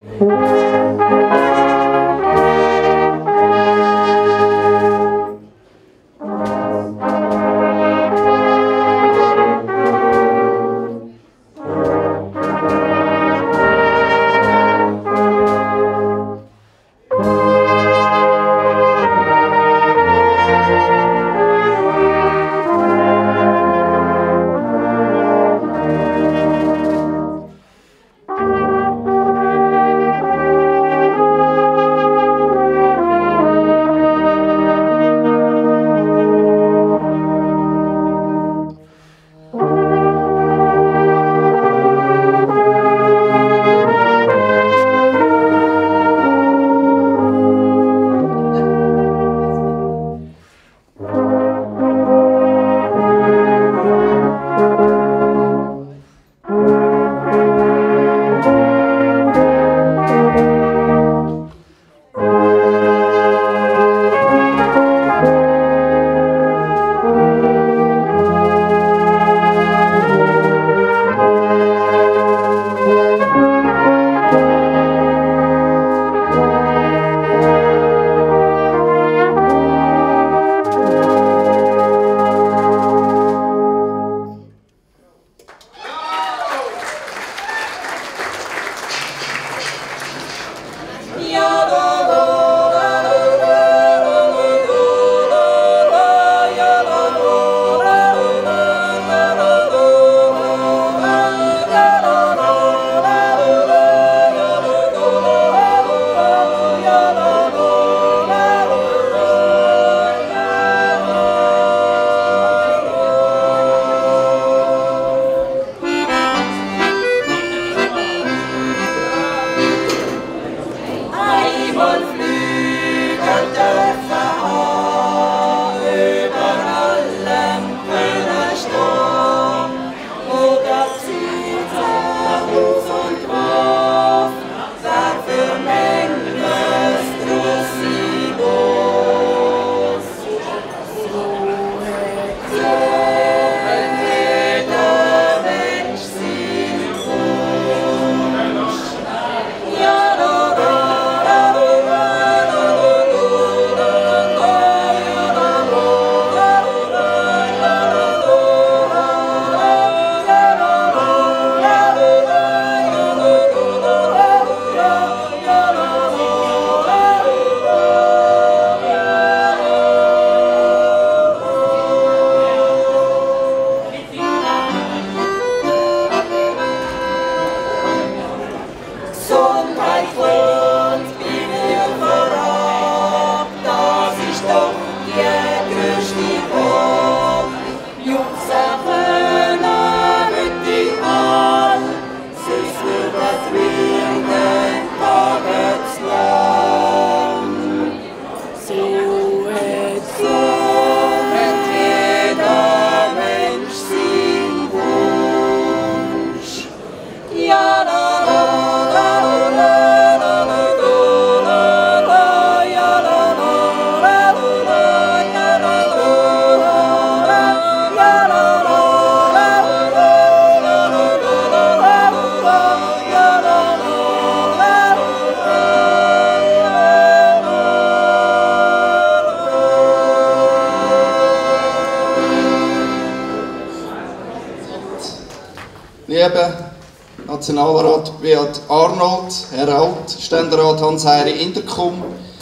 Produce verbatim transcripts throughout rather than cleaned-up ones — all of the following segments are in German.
Lieber Nationalrat Beat Arnold, Herr Alt, Ständerat Hans-Heiri Interkum,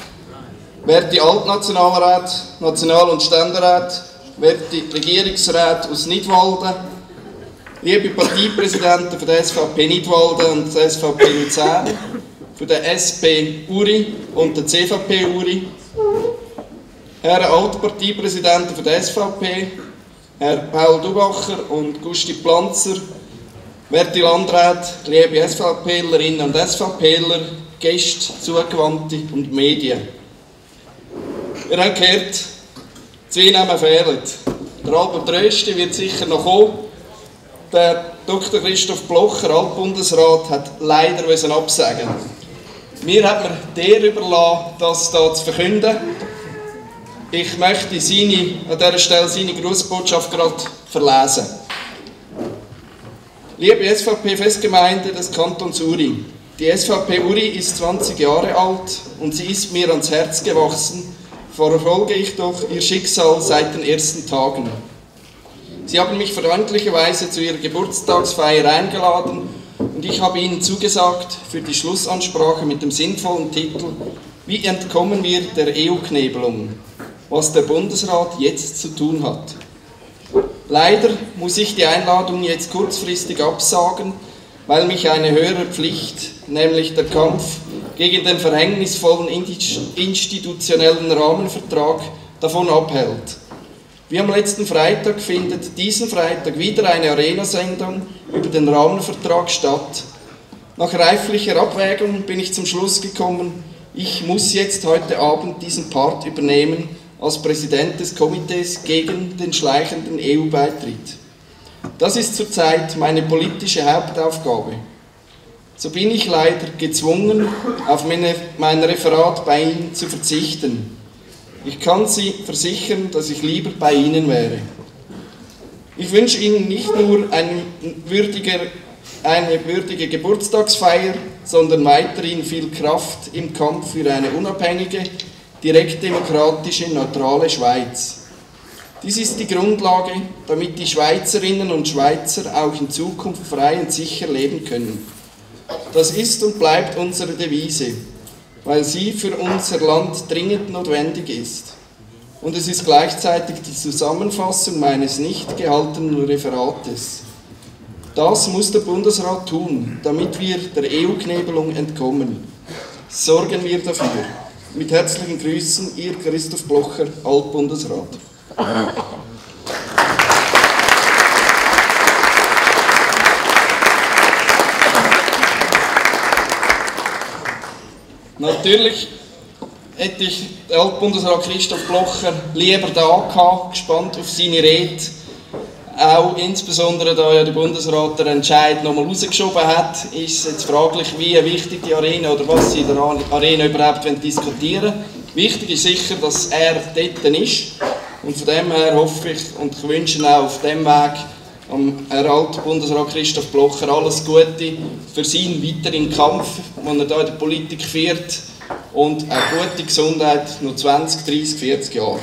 werte Altnationalräte, National- und Ständeräte, werte Regierungsräte aus Nidwalden, liebe Parteipräsidenten von der S V P Nidwalden und der S V P Luzern, von der S P Uri und der C V P Uri, Herren Altparteipräsidenten von der S V P, Herr Paul Dubacher und Gusti Planzer, werte Landräte, liebe SVPlerinnen und SVPler, Gäste, Zugewandte und Medien. Wir haben gehört, zwei Namen fehlen. Der Albert Rösti wird sicher noch kommen. Der Doktor Christoph Blocher, Altbundesrat, hat leider absagen. Mir hat man der überlassen, das hier zu verkünden. Ich möchte seine, an dieser Stelle seine Grußbotschaft gerade verlesen. Liebe S V P-Festgemeinde des Kantons Uri, Die S V P Uri ist zwanzig Jahre alt und sie ist mir ans Herz gewachsen, verfolge ich doch ihr Schicksal seit den ersten Tagen. Sie haben mich freundlicherweise zu ihrer Geburtstagsfeier eingeladen und ich habe ihnen zugesagt für die Schlussansprache mit dem sinnvollen Titel „Wie entkommen wir der E U-Knebelung?", was der Bundesrat jetzt zu tun hat. Leider muss ich die Einladung jetzt kurzfristig absagen, weil mich eine höhere Pflicht, nämlich der Kampf gegen den verhängnisvollen institutionellen Rahmenvertrag, davon abhält. Wie am letzten Freitag findet diesen Freitag wieder eine Arena-Sendung über den Rahmenvertrag statt. Nach reiflicher Abwägung bin ich zum Schluss gekommen, ich muss jetzt heute Abend diesen Part übernehmen als Präsident des Komitees gegen den schleichenden E U-Beitritt. Das ist zurzeit meine politische Hauptaufgabe. So bin ich leider gezwungen, auf meine, mein Referat bei Ihnen zu verzichten. Ich kann Sie versichern, dass ich lieber bei Ihnen wäre. Ich wünsche Ihnen nicht nur eine würdige, eine würdige Geburtstagsfeier, sondern weiterhin viel Kraft im Kampf für eine unabhängige, direktdemokratische, neutrale Schweiz. Dies ist die Grundlage, damit die Schweizerinnen und Schweizer auch in Zukunft frei und sicher leben können. Das ist und bleibt unsere Devise, weil sie für unser Land dringend notwendig ist. Und es ist gleichzeitig die Zusammenfassung meines nicht gehaltenen Referates. Das muss der Bundesrat tun, damit wir der E U-Knebelung entkommen. Sorgen wir dafür. Mit herzlichen Grüßen, Ihr Christoph Blocher, Altbundesrat. Natürlich hätte ich den Altbundesrat Christoph Blocher lieber da gehabt, gespannt auf seine Rede. Auch insbesondere, da ja der Bundesrat den Entscheid nochmal rausgeschoben hat, ist es jetzt fraglich, wie wichtig die Arena oder was sie in der Arena überhaupt diskutieren wollen. Wichtig ist sicher, dass er dort ist. Und von dem her hoffe ich und ich wünsche Ihnen auch auf dem Weg am Herrn Altbundesrat Christoph Blocher alles Gute für seinen weiteren Kampf, den er hier in der Politik führt, und eine gute Gesundheit noch zwanzig, dreissig, vierzig Jahre.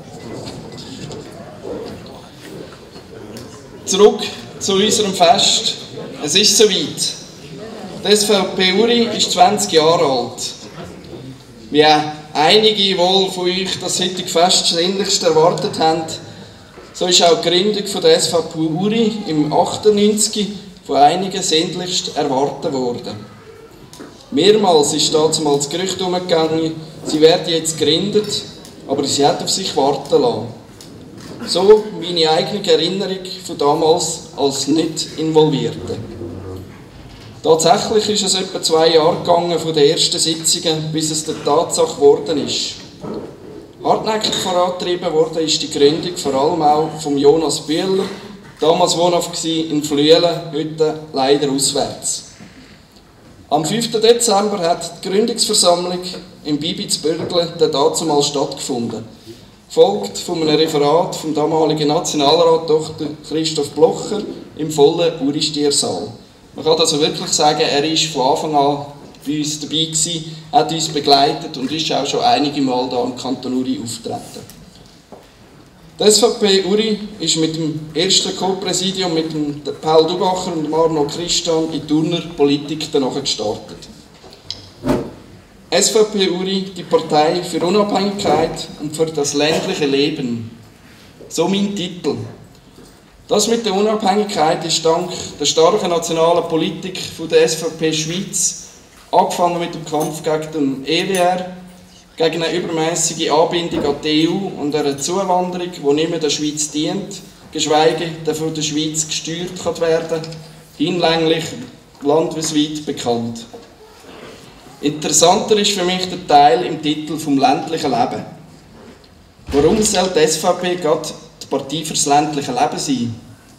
Zurück zu unserem Fest. Es ist soweit. Die S V P Uri ist zwanzig Jahre alt. Wie einige wohl von euch das heutige Fest sehnlichst erwartet haben, so ist auch die Gründung von der S V P Uri im achtundneunzig von einigen sehnlichst erwartet worden. Mehrmals ist damals das Gerücht umgegangen, sie werde jetzt gegründet, aber sie hat auf sich warten lassen. So meine eigene Erinnerung von damals als Nicht-Involvierte. Tatsächlich ist es etwa zwei Jahre gegangen von den ersten Sitzungen, bis es der Tatsache geworden ist. Hartnäckig vorangetrieben wurde ist die Gründung vor allem auch von Jonas Bühler, damals wohnhaft in Flüelen, heute leider auswärts. Am fünften Dezember hat die Gründungsversammlung im Bibi zu Bürgle damals stattgefunden, gefolgt von einem Referat vom damaligen Nationalrat Doktor Christoph Blocher im vollen Uri-Stiersaal. Man kann also wirklich sagen, er war von Anfang an bei uns dabei gewesen, hat uns begleitet und ist auch schon einige Mal hier im Kanton Uri aufgetreten. Die S V P Uri ist mit dem ersten Co-Präsidium mit dem Paul Dubacher und dem Arno Christian in die Turner Politik danach gestartet. S V P Uri, die Partei für Unabhängigkeit und für das ländliche Leben. So mein Titel. Das mit der Unabhängigkeit ist dank der starken nationalen Politik von der S V P Schweiz, angefangen mit dem Kampf gegen den E W R, gegen eine übermäßige Anbindung an die E U und eine Zuwanderung, die nicht mehr der Schweiz dient, geschweige denn von der Schweiz gesteuert kann werden, hinlänglich landesweit bekannt. Interessanter ist für mich der Teil im Titel vom ländlichen Leben. Warum soll die S V P gerade die Partei fürs ländliche Leben sein?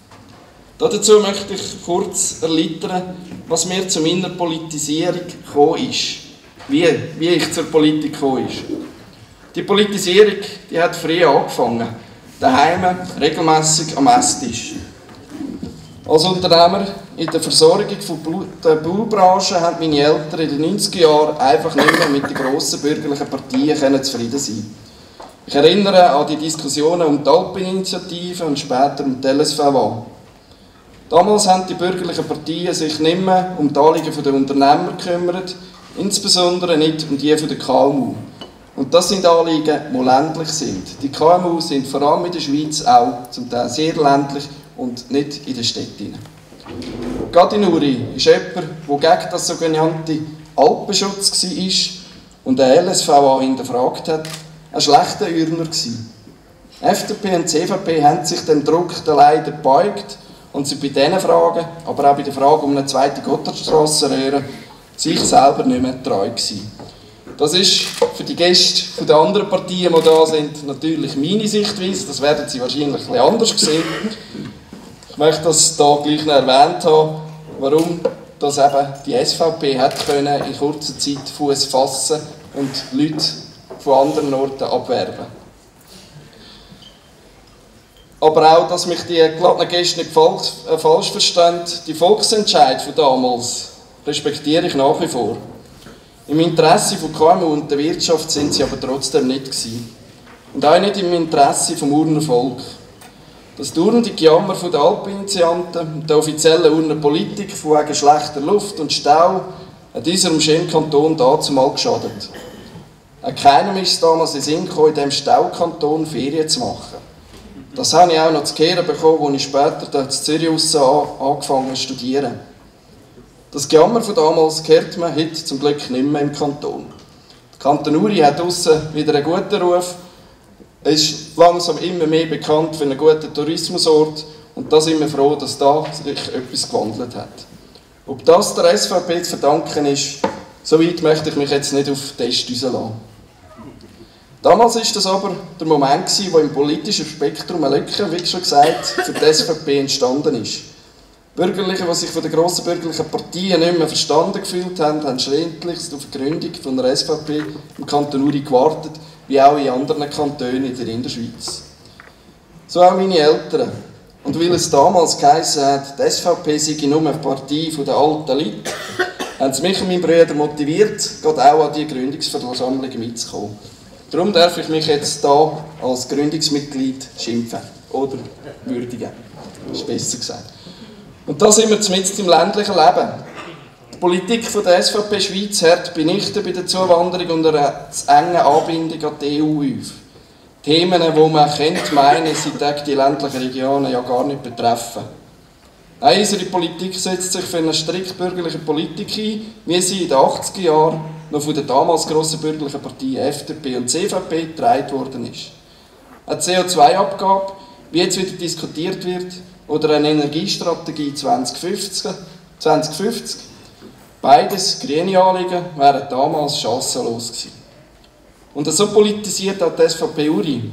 Dazu möchte ich kurz erläutern, was mir zu meiner Politisierung gekommen ist. Wie, wie ich zur Politik gekommen ist. Die Politisierung, die hat früh angefangen, daheim regelmässig am Esstisch. Als Unternehmer in der Versorgung der Baubranche haben meine Eltern in den neunziger Jahren einfach nicht mehr mit den grossen bürgerlichen Partien zufrieden sein. Ich erinnere an die Diskussionen um die Alpeninitiative und später um die L S V A. Damals haben die bürgerlichen Partien sich nicht mehr um die Anliegen der Unternehmer gekümmert, insbesondere nicht um die der K M U. Und das sind Anliegen, die ländlich sind. Die K M U sind vor allem in der Schweiz auch zum Teil sehr ländlich und nicht in den Städten. Gadi Nouri ist jemand, der gegen das sogenannte Alpenschutz war und eine L S V A hinterfragt hat, ein schlechter Urner war. F D P und C V P haben sich dem Druck leider gebeugt und sind bei diesen Fragen, aber auch bei der Frage um eine zweite Gotthardstrassenröhre, sich selber nicht mehr treu gewesen. Das ist für die Gäste der anderen Partien, die da sind, natürlich meine Sichtweise. Das werden Sie wahrscheinlich ein bisschen anders sehen. Ich möchte das hier gleich noch erwähnt haben, warum das eben die S V P hat können in kurzer Zeit Fuß fassen und Leute von anderen Orten abwerben. Aber auch, dass mich die geladenen Gäste nicht falsch, äh, falsch verstehen, die Volksentscheid von damals respektiere ich nach wie vor. Im Interesse von K M U und der Wirtschaft sind sie aber trotzdem nicht gewesen. Und auch nicht im Interesse vom Urner Volk. Das dauernde Gejammer der Alpeninitianten und der offiziellen Urner Politik von wegen schlechter Luft und Stau hat unserem schönen Kanton dazumal geschadet. Auch keinem ist es damals in den Sinn gekommen, in diesem Staukanton Ferien zu machen. Das habe ich auch noch zu hören bekommen, als ich später in Zürich angefangen habe zu studieren. Das Gejammer von damals hört man heute zum Glück nicht mehr im Kanton. Der Kanton Uri hat draussen wieder einen guten Ruf. Er ist langsam immer mehr bekannt für einen guten Tourismusort und da sind wir froh, dass da sich etwas gewandelt hat. Ob das der S V P zu verdanken ist, so weit möchte ich mich jetzt nicht auf den Test rauslassen. Damals war das aber der Moment, wo im politischen Spektrum eine Lücke, wie schon gesagt, für die S V P entstanden ist. Bürgerliche, die sich von den grossen bürgerlichen Partien nicht mehr verstanden gefühlt haben, haben schrittlichst auf die Gründung von der S V P im Kanton Uri gewartet, wie auch in anderen Kantonen in der Innerschweiz. So auch meine Eltern. Und weil es damals geheißen hat, die S V P sei nur eine Partei der alten Leute, haben sie mich und meine Brüder motiviert, gerade auch an die Gründungsversammlung mitzukommen. Darum darf ich mich jetzt hier als Gründungsmitglied schimpfen. Oder würdigen. Das ist besser gesagt. Und da sind wir mitten im ländlichen Leben. Die Politik der S V P Schweiz hört bei Nichten bei der Zuwanderung und einer zu engen Anbindung an die E U auf. Themen, die man kennt, meinen, sie die ländlichen Regionen ja gar nicht betreffen. Nein, unsere Politik setzt sich für eine strikt bürgerliche Politik ein, wie sie in den achtziger Jahren noch von den damals grossen bürgerlichen Partien F D P und C V P getragen worden ist. Eine C O zwei Abgabe, wie jetzt wieder diskutiert wird, oder eine Energiestrategie zwanzig fünfzig. Beides grüne Anliegen wären damals chancenlos gewesen. Und so politisiert auch die S V P Uri.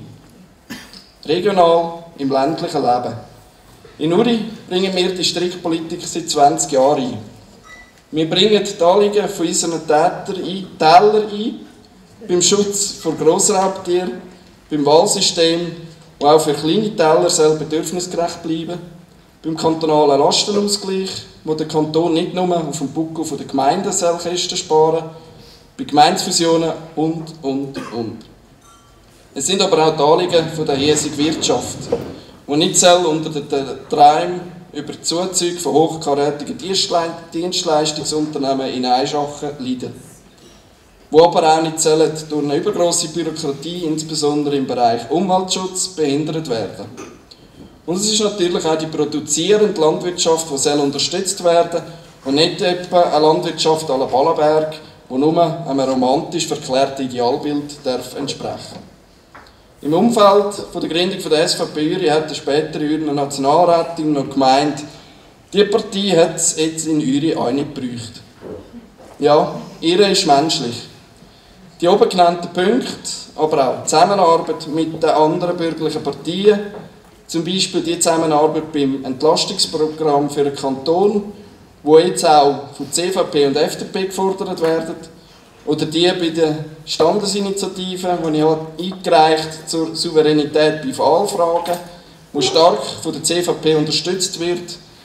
Regional im ländlichen Leben. In Uri bringen wir die Strickpolitik seit zwanzig Jahren ein. Wir bringen die Anliegen von unseren Tätern ein, Tälern ein, beim Schutz vor Grossraubtieren, beim Wahlsystem, das auch für kleine Täler soll bedürfnisgerecht bleiben, beim kantonalen Lastenausgleich, wo der Kanton nicht nur auf dem Buckel der Gemeinden soll Kosten sparen, bei Gemeindefusionen und, und, und. Es sind aber auch die Anliegen von der hiesigen Wirtschaft, die nicht soll unter den Träumen über die Zuzüge von hochkarätigen Dienstleistungsunternehmen in Einschachen leiden. Die aber auch nicht sollen durch eine übergrosse Bürokratie, insbesondere im Bereich Umweltschutz, behindert werden. Und es ist natürlich auch die produzierende Landwirtschaft, die soll unterstützt werden und nicht etwa eine Landwirtschaft à la Ballenberg, die nur einem romantisch verklärten Idealbild darf entsprechen. Im Umfeld von der Gründung der S V P Uri hat der spätere Urner Nationalrätin noch gemeint, diese Partei hat es jetzt in Uri auch nicht gebraucht. Ja, ihre ist menschlich. Die oben genannten Punkte, aber auch die Zusammenarbeit mit den anderen bürgerlichen Partien, zum Beispiel die Zusammenarbeit beim Entlastungsprogramm für den Kanton, wo jetzt auch von C V P und F D P gefordert werden, oder die bei der Standesinitiative, die ich eingereicht habe zur Souveränität bei Wahlfragen, die stark von der C V P unterstützt wird,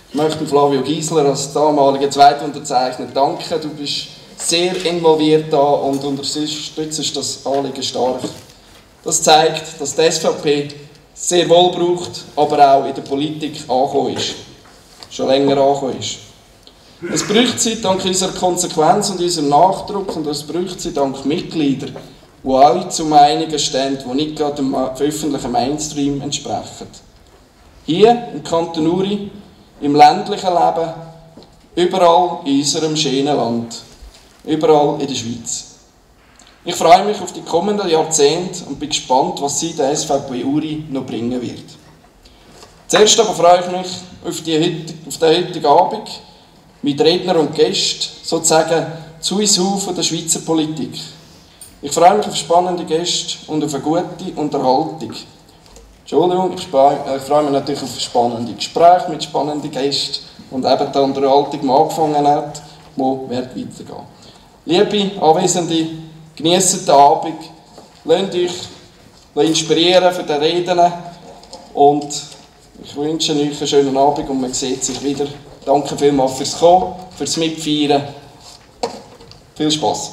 Ich möchte Flavio Giesler als damaliger Zweitunterzeichner danken. Du bist sehr involviert da und unterstützt das Anliegen stark. Das zeigt, dass die S V P sehr wohl braucht, aber auch in der Politik angekommen ist. Schon länger angekommen ist. Es braucht sie dank unserer Konsequenz und unserem Nachdruck und es braucht sie dank Mitgliedern, die auch zu Meinungen stehen, die nicht gerade dem öffentlichen Mainstream entsprechen. Hier im Kanton Uri, im ländlichen Leben, überall in unserem schönen Land, überall in der Schweiz. Ich freue mich auf die kommenden Jahrzehnte und bin gespannt, was sie der S V P Uri noch bringen wird. Zuerst aber freue ich mich auf, die heutige, auf den heutigen Abend mit Rednern und Gästen, sozusagen zu uns von der Schweizer Politik. Ich freue mich auf spannende Gäste und auf eine gute Unterhaltung. Entschuldigung, ich freue mich natürlich auf spannende Gespräche mit spannenden Gästen und eben die Unterhaltung, die angefangen hat, die wird weitergehen. Liebe Anwesende, genießt den Abend, lasst euch inspirieren für die Reden und ich wünsche euch einen schönen Abend und man sieht sich wieder. Danke vielmals fürs Kommen, fürs Mitfeiern. Viel Spass.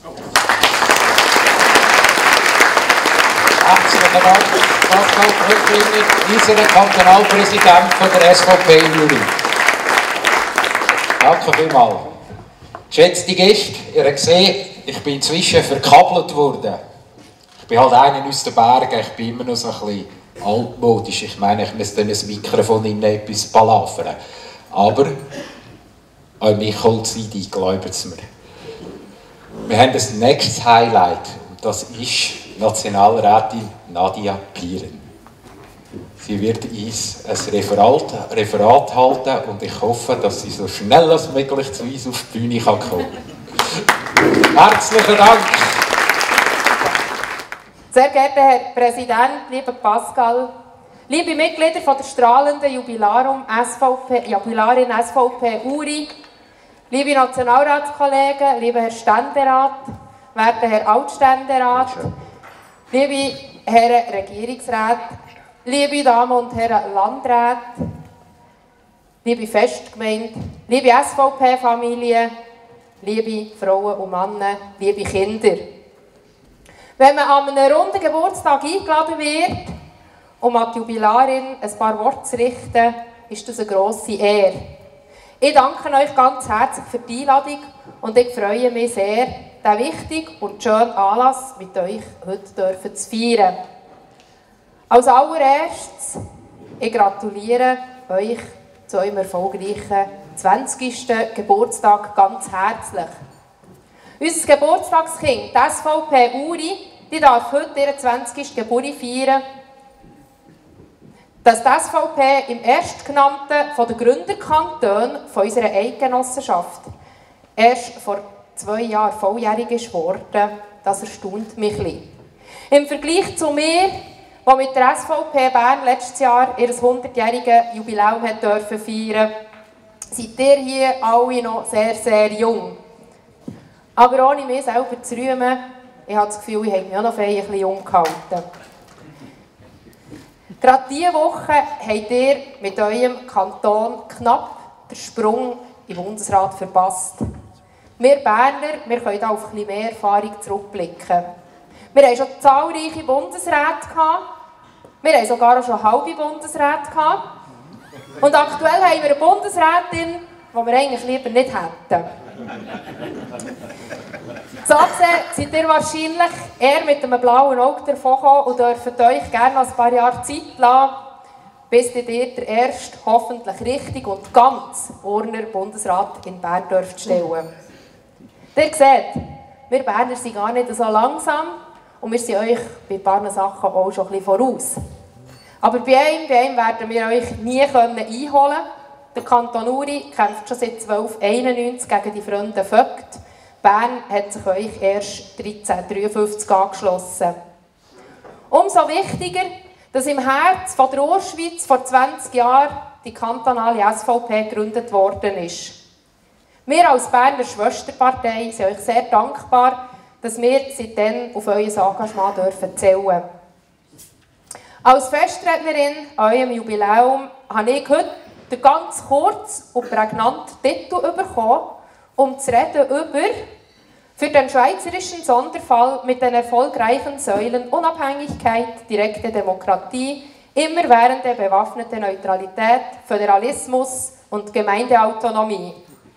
Herzlichen Dank, Pascal Brückwiller, unser Kantonalpräsident von der S V P Uri. Danke vielmals. Geschätzte Gäste, ihr habt gesehen, ich bin inzwischen verkabelt worden. Ich bin halt einer aus den Bergen, ich bin immer noch so ein bisschen altmodisch. Ich meine, ich muss dann ein Mikrofon in etwas palavern. Aber an mich holt es ein, glaubt es mir. Wir haben das nächste Highlight und das ist Nationalrätin Nadia Pieren. Sie wird uns ein Referat, Referat halten und ich hoffe, dass sie so schnell als möglich zu uns auf die Bühne kommen kann. Herzlichen Dank! Sehr geehrter Herr Präsident, lieber Pascal, liebe Mitglieder von der strahlenden Jubilarum S V P, Jubilarin S V P Uri, liebe Nationalratskollegen, lieber Herr Ständerat, werter Herr Altständerat, liebe Herren Regierungsräte, liebe Damen und Herren Landräte, liebe Festgemeinde, liebe S V P-Familie, liebe Frauen und Männer, liebe Kinder. Wenn man an einem runden Geburtstag eingeladen wird, um an die Jubilarin ein paar Worte zu richten, ist das eine grosse Ehre. Ich danke euch ganz herzlich für die Einladung und ich freue mich sehr, diesen wichtigen und schönen Anlass mit euch heute zu feiern. Als allererstes, ich gratuliere euch zu eurem erfolgreichen zwanzigsten Geburtstag ganz herzlich. Unser Geburtstagskind, die S V P Uri, die darf heute ihren zwanzigsten Geburtstag feiern. Dass die S V P im erstgenannten von den Gründerkantonen von unserer Eidgenossenschaft erst vor zwei Jahren volljährig ist worden, das erstaunt mich ein bisschen. Im Vergleich zu mir, die mit der S V P Bern letztes Jahr ihr hundertjähriges Jubiläum hat dürfen feiern, seid ihr hier alle noch sehr, sehr jung. Aber ohne mich selber zu rühmen, ich habe das Gefühl, ich habe mich auch noch ein bisschen jung gehalten. Gerade diese Woche habt ihr mit eurem Kanton knapp den Sprung im Bundesrat verpasst. Wir Berner, wir können da auf ein bisschen mehr Erfahrung zurückblicken. Wir haben schon zahlreiche Bundesräte gehabt. Wir haben sogar auch schon halbe Bundesräte gehabt. Und aktuell haben wir eine Bundesrätin, die wir eigentlich lieber nicht hätten. So gesehen seid ihr wahrscheinlich eher mit einem blauen Auge davon gekommen und dürft euch gerne noch ein paar Jahre Zeit lassen, bis ihr den ersten, hoffentlich richtig und ganz Urner Bundesrat in Bern dürft stellen. Ihr seht, wir Berner sind gar nicht so langsam und wir sind euch bei ein paar Sachen auch schon ein bisschen voraus. Aber bei einem, bei einem werden wir euch nie einholen können. Der Kanton Uri kämpft schon seit zwölfhunderteinundneunzig gegen die Freunde Vogt. Bern hat sich euch erst dreizehnhundertdreiundfünfzig angeschlossen. Umso wichtiger, dass im Herz von der Urschweiz vor zwanzig Jahren die kantonale S V P gegründet worden ist. Wir als Berner Schwesterpartei sind euch sehr dankbar, dass wir seitdem auf euer Engagement dürfen zählen. Als Festrednerin an eurem Jubiläum habe ich heute den ganz kurz und prägnanten Titel bekommen, um zu reden über für den schweizerischen Sonderfall mit den erfolgreichen Säulen Unabhängigkeit, direkte Demokratie, immerwährende bewaffnete Neutralität, Föderalismus und Gemeindeautonomie.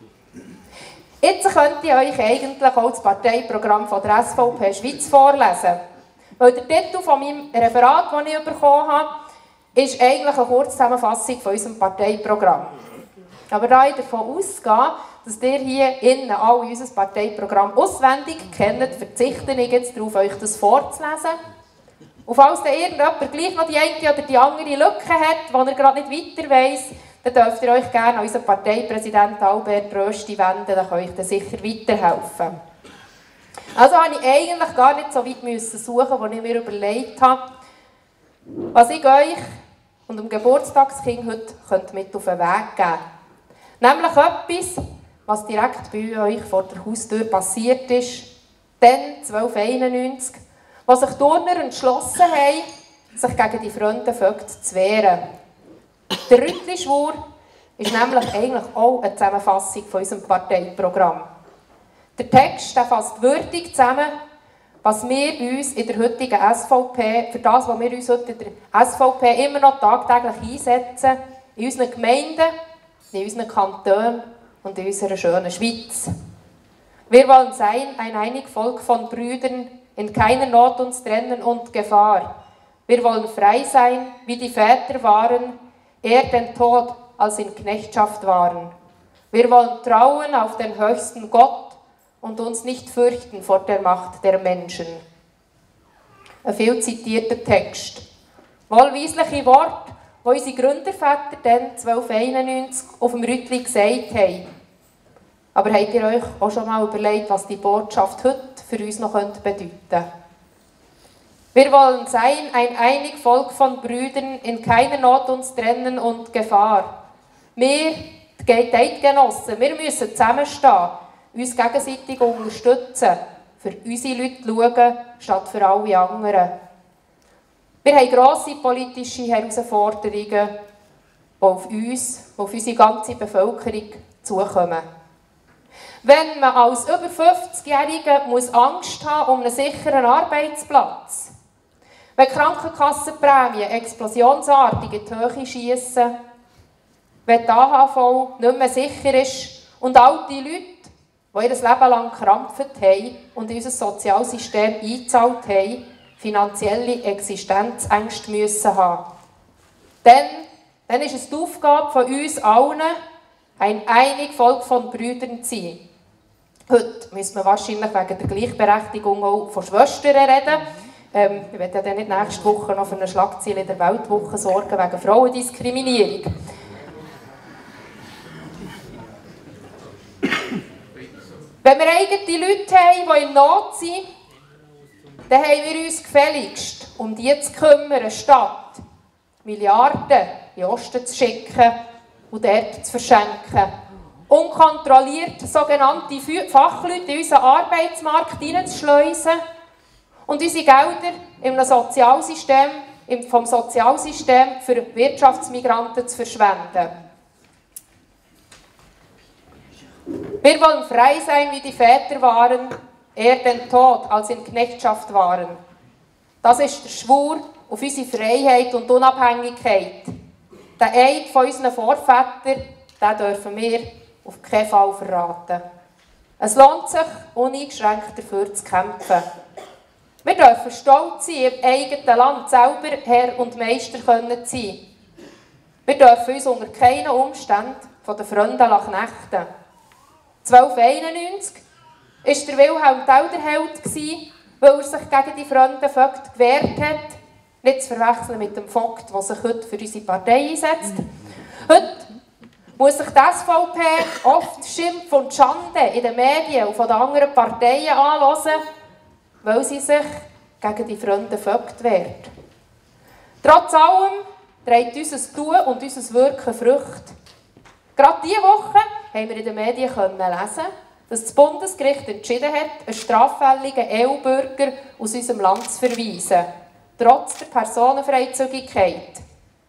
Jetzt könnt ihr euch eigentlich auch das Parteiprogramm von der S V P Schweiz vorlesen. Weil der Titel von meinem Referat, das ich bekommen habe, ist eigentlich eine Kurzzusammenfassung von unserem Parteiprogramm. Aber da ich davon ausgehe, dass ihr hier innen alle unser Parteiprogramm auswendig kennt, verzichte ich jetzt darauf, euch das vorzulesen. Und falls dann irgendjemand gleich noch die eine oder die andere Lücke hat, wo er gerade nicht weiter weiss, dann dürft ihr euch gerne an unseren Parteipräsidenten Albert Rösti wenden, dann kann ich dann sicher weiterhelfen. Also habe ich eigentlich gar nicht so weit müssen suchen, als ich mir überlegt habe, was ich euch und dem Geburtstagskind heute mit auf den Weg geben könnte. Nämlich etwas, was direkt bei euch vor der Haustür passiert ist, dann zwölfhunderteinundneunzig, wo sich die Turner entschlossen haben, sich gegen die fremden Vögte zu wehren. Der Rüttli-Schwur ist nämlich eigentlich auch eine Zusammenfassung von unserem Parteiprogramm. Der Text der fasst würdig zusammen, was wir uns in der heutigen S V P, für das, was wir uns heute in der S V P immer noch tagtäglich einsetzen, in unseren Gemeinden, in unseren Kantonen und in unserer schönen Schweiz. Wir wollen sein, ein einig Volk von Brüdern, in keiner Not uns trennen und Gefahr. Wir wollen frei sein, wie die Väter waren, eher den Tod als in Knechtschaft waren. Wir wollen trauen auf den höchsten Gott und uns nicht fürchten vor der Macht der Menschen. Ein viel zitierter Text. Wohlweisliche Worte, die unsere Gründerväter dann zwölfhunderteinundneunzig auf dem Rüttli gesagt haben. Aber habt ihr euch auch schon mal überlegt, was die Botschaft heute für uns noch bedeuten könnte? Wir wollen sein, ein einig Volk von Brüdern, in keiner Not uns trennen und Gefahr. Wir, die Eidgenossen, wir müssen zusammenstehen, uns gegenseitig unterstützen, für unsere Leute schauen, statt für alle anderen. Wir haben grosse politische Herausforderungen, die auf uns, die auf unsere ganze Bevölkerung zukommen. Wenn man als über fünfzigjähriger Angst haben um einen sicheren Arbeitsplatz, wenn Krankenkassenprämien explosionsartig in die Höhe schiessen, wenn die A H V nicht mehr sicher ist und alte Leute, die ihr Leben lang gekrampft haben und in unser Sozialsystem eingezahlt haben, finanzielle Existenzängste müssen haben. Dann, dann ist es die Aufgabe von uns allen, ein einig Volk von Brüdern zu sein. Heute müssen wir wahrscheinlich wegen der Gleichberechtigung auch von Schwestern reden. Ähm, ich werde ja dann nicht nächste Woche noch für eine Schlagzeile in der Weltwoche sorgen wegen Frauendiskriminierung. Wenn wir eigene Leute haben, die in Not sind, dann haben wir uns gefälligst um die zu kümmern, statt Milliarden in den Osten zu schicken und dort zu verschenken. Unkontrolliert sogenannte Fachleute in unseren Arbeitsmarkt hineinzuschleusen und unsere Gelder im Sozialsystem, vom Sozialsystem für Wirtschaftsmigranten zu verschwenden. Wir wollen frei sein, wie die Väter waren, eher den Tod als in Knechtschaft waren. Das ist der Schwur auf unsere Freiheit und Unabhängigkeit. Den Eid von unseren Vorvätern, den dürfen wir auf keinen Fall verraten. Es lohnt sich, uneingeschränkt dafür zu kämpfen. Wir dürfen stolz sein, im eigenen Land selber Herr und Meister können sein. Wir dürfen uns unter keinen Umständen von den Freunden knechten. zwölfhunderteinundneunzig war der Wilhelm Tell der Held, weil er sich gegen die fremden Vögte gewehrt hat. Nicht zu verwechseln mit dem Vogt, der sich heute für unsere Partei einsetzt. Heute muss sich die S V P oft Schimpf und Schande in den Medien und von den anderen Parteien anhören, weil sie sich gegen die fremden Vögte wehrt. Trotz allem trägt unser Tun und unser Wirken Früchte. Gerade diese Woche haben wir in den Medien lesen, dass das Bundesgericht entschieden hat, einen straffälligen E U-Bürger aus unserem Land zu verweisen, trotz der Personenfreizügigkeit.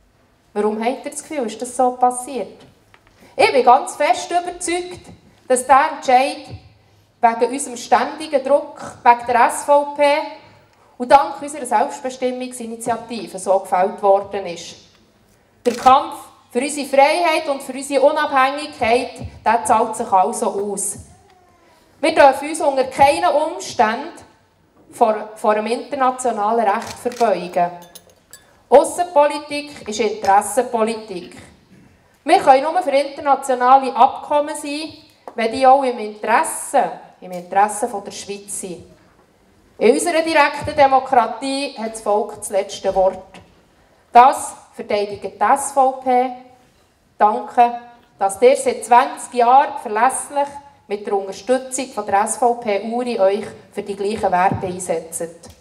Warum habt ihr das Gefühl, ist das so passiert? Ich bin ganz fest überzeugt, dass dieser Entscheid wegen unserem ständigen Druck, wegen der S V P und dank unserer Selbstbestimmungsinitiative so gefällt worden ist. Der Kampf für unsere Freiheit und für unsere Unabhängigkeit, der zahlt sich also aus. Wir dürfen uns unter keinen Umständen vor, vor dem internationalen Recht verbeugen. Aussenpolitik ist Interessenpolitik. Wir können nur für internationale Abkommen sein, wenn die auch im Interesse, im Interesse von der Schweiz sind. In unserer direkten Demokratie hat das Volk das letzte Wort. Das verteidigt die S V P. Danke, dass ihr seit zwanzig Jahren verlässlich mit der Unterstützung von der S V P Uri euch für die gleichen Werte einsetzt.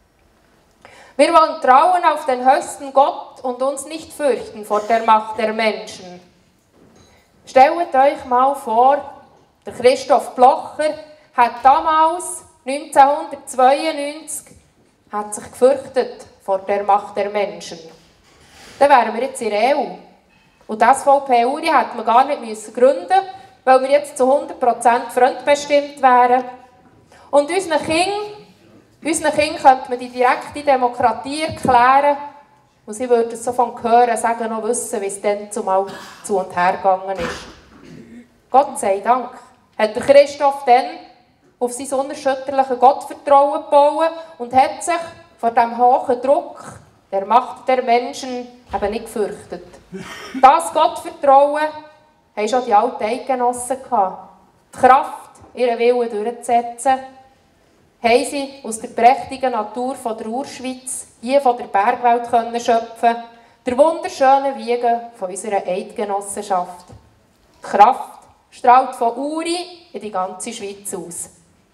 Wir wollen trauen auf den höchsten Gott und uns nicht fürchten vor der Macht der Menschen. Stellt euch mal vor, der Christoph Blocher hat damals, neunzehnhundertzweiundneunzig, hat sich gefürchtet vor der Macht der Menschen. Dann wären wir jetzt in der E U. Und die S V P Uri hätte man gar nicht müssen gründen, weil wir jetzt zu hundert Prozent fremdbestimmt wären. Und unseren Kindern, unseren Kindern könnte man die direkte Demokratie erklären und sie würden es so von Hören sagen noch wissen, wie es dann zumal zu und her gegangen ist. Gott sei Dank hat der Christoph dann auf sein unerschütterliches Gottvertrauen gebaut und hat sich vor dem hohen Druck der Macht der Menschen eben nicht gefürchtet. Das Gottvertrauen haben schon die alten Eidgenossen gehabt. Die Kraft, ihren Willen durchzusetzen, haben sie aus der prächtigen Natur von der Urschweiz, hier von der Bergwelt können schöpfen, der wunderschönen Wiege von unserer Eidgenossenschaft. Die Kraft strahlt von Uri in die ganze Schweiz aus.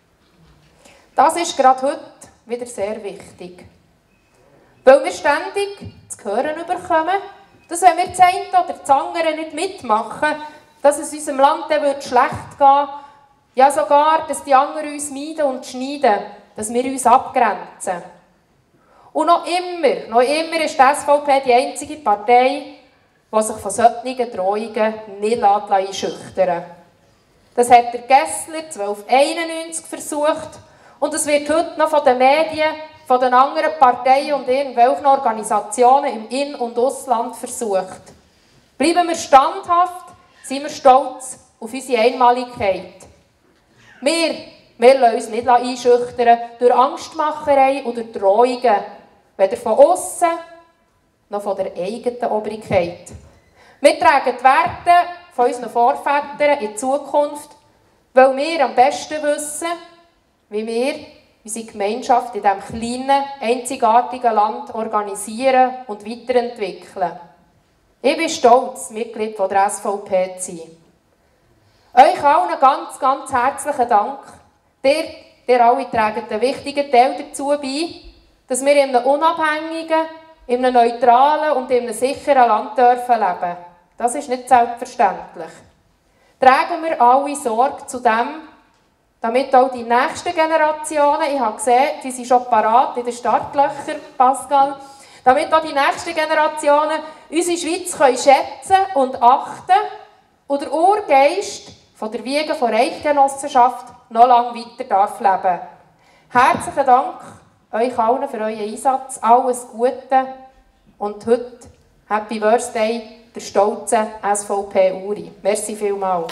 Das ist gerade heute wieder sehr wichtig. Weil wir ständig zu hören bekommen, dass wenn wir das eine oder das andere nicht mitmachen, dass es unserem Land dann schlecht gehen würde, ja sogar, dass die anderen uns meiden und schneiden, dass wir uns abgrenzen. Und noch immer, noch immer ist die S V P die einzige Partei, die sich von solchen Drohungen nicht einschüchtern lässt. Das hat der Gessler zwölfhunderteinundneunzig versucht und es wird heute noch von den Medien, von den anderen Parteien und irgendwelchen Organisationen im In- und Ausland versucht. Bleiben wir standhaft, sind wir stolz auf unsere Einmaligkeit. Wir, wir lassen uns nicht einschüchtern durch Angstmacherei oder Drohungen, weder von außen noch von der eigenen Obrigkeit. Wir tragen die Werte von unseren Vorvätern in die Zukunft, weil wir am besten wissen, wie wir unsere Gemeinschaft in diesem kleinen, einzigartigen Land organisieren und weiterentwickeln. Ich bin stolz, Mitglied von der S V P zu sein. Euch allen ganz, ganz herzlichen Dank. Ihr, ihr alle tragt einen wichtigen Teil dazu bei, dass wir in einem unabhängigen, in einem neutralen und in einem sicheren Land dürfen leben. Das ist nicht selbstverständlich. Tragen wir alle Sorge zu dem, damit auch die nächsten Generationen, ich habe gesehen, die sind schon parat in den Startlöchern, Pascal, damit auch die nächsten Generationen unsere Schweiz können schätzen und achten und der Urgeist von der Wiege der Eidgenossenschaft noch lange weiter darf leben. Herzlichen Dank euch allen für euren Einsatz, alles Gute und heute Happy Birthday der stolzen S V P Uri. Merci vielmals.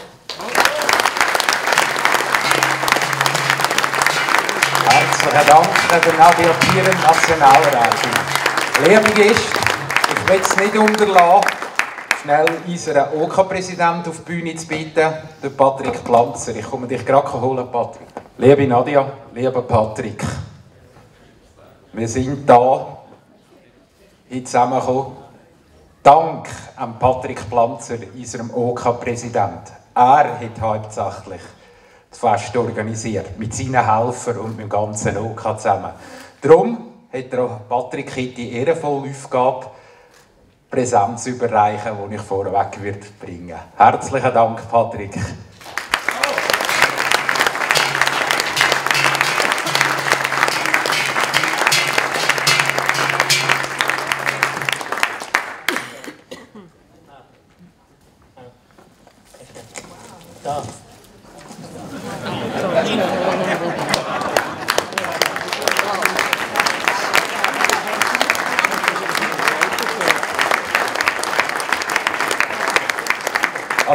Herzlichen Dank der Nadia Pieren, Nationalrätin. Liebe Gäste, ich will es nicht unterlassen, schnell unseren O K-Präsidenten auf die Bühne zu bitten, den Patrick Planzer. Ich komme dich gerade holen, Patrick. Liebe Nadia, lieber Patrick, wir sind da hier zusammengekommen. Dank an Patrick Planzer, unserem O K-Präsidenten. Er hat hauptsächlich das Fest organisiert, mit seinen Helfern und mit dem ganzen O K zusammen. Darum hat er auch Patrick die ehrenvolle Aufgabe, Präsenz zu überreichen, die ich vorweg wird bringen. Herzlichen Dank, Patrick.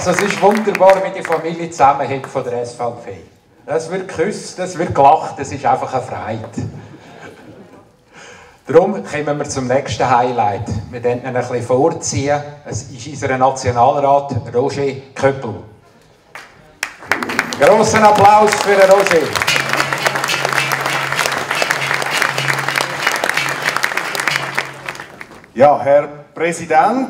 Also es ist wunderbar, wie die Familie zusammenhält von der S V P. Es wird geküsst, es wird gelacht, es ist einfach eine Freude. Darum kommen wir zum nächsten Highlight. Wir werden ihn ein bisschen vorziehen. Es ist unser Nationalrat Roger Köppel. Grossen Applaus für den Roger. Ja, Herr Präsident,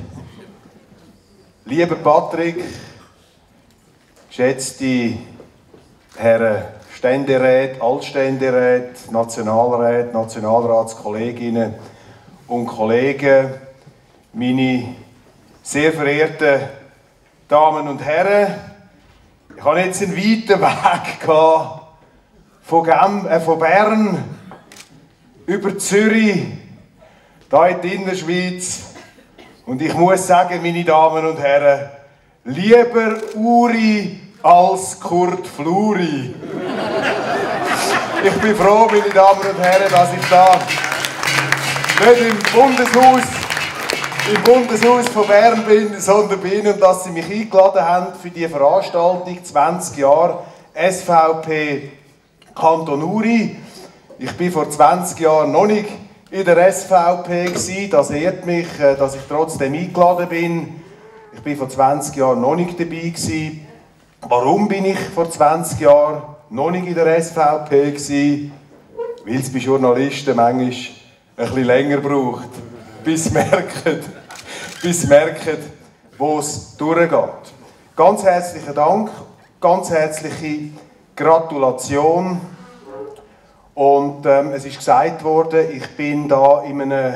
lieber Patrick, geschätzte Herren Ständeräte, Altständeräte, Nationalräte, Nationalratskolleginnen und Kollegen, meine sehr verehrten Damen und Herren, ich habe jetzt einen weiten Weg gehabt, von, Gem äh, von Bern über Zürich, hier in die Innerschweiz. Und ich muss sagen, meine Damen und Herren, lieber Uri als Kurt Fluri. Ich bin froh, meine Damen und Herren, dass ich da nicht im Bundeshaus, im Bundeshaus von Bern bin, sondern bin und dass Sie mich eingeladen haben für die Veranstaltung zwanzig Jahre S V P Kanton Uri. Ich bin vor zwanzig Jahren noch nicht in der S V P gewesen. Das ehrt mich, dass ich trotzdem eingeladen bin. Ich bin vor zwanzig Jahren noch nicht dabei gewesen. Warum bin ich vor zwanzig Jahren noch nicht in der S V P gewesen? Weil es bei Journalisten manchmal ein bisschen länger braucht, bis sie merken, bis sie merken, wo es durchgeht. Ganz herzlichen Dank, ganz herzliche Gratulation. Und ähm, es ist gesagt worden, ich bin da in einem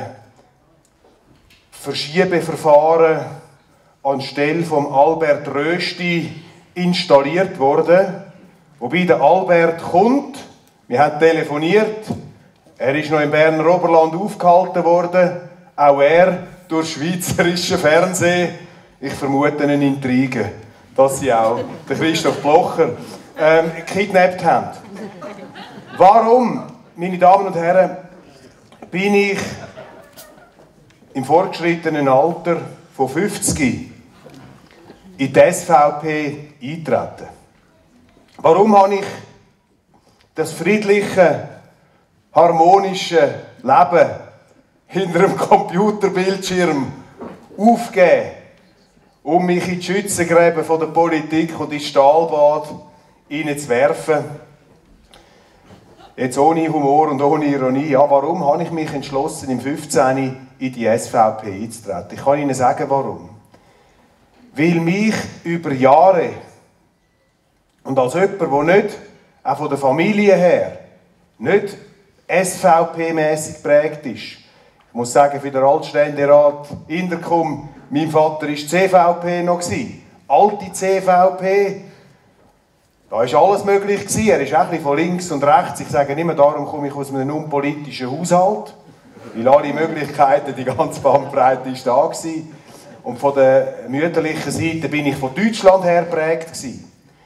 Verschiebeverfahren anstelle von Albert Rösti installiert worden. Wobei der Albert kommt, wir haben telefoniert, er ist noch im Berner Oberland aufgehalten worden, auch er durch schweizerische Fernsehen. Ich vermute eine Intrige, dass sie auch den Christoph Blocher ähm, gekidnappt haben. Warum, meine Damen und Herren, bin ich im fortgeschrittenen Alter von fünfzig in die S V P eingetreten? Warum habe ich das friedliche, harmonische Leben hinter einem Computerbildschirm aufgegeben, um mich in die Schützengräben von der Politik und ins Stahlbad hineinzuwerfen? Jetzt ohne Humor und ohne Ironie. Ja, warum habe ich mich entschlossen, im fünfzehn in die S V P einzutreten? Ich kann Ihnen sagen, warum. Weil mich über Jahre und als jemand, der nicht, auch von der Familie her, nicht S V P-mässig geprägt ist. Ich muss sagen, für den Altständerat Intercom, mein Vater war C V P noch. Alte C V P. Da war alles möglich. Er ist ein bisschen von links und rechts. Ich sage immer, darum komme ich aus einem unpolitischen Haushalt. Weil alle Möglichkeiten, die ganze Bandbreite war da gewesen. Und von der mütterlichen Seite bin ich von Deutschland her geprägt gewesen.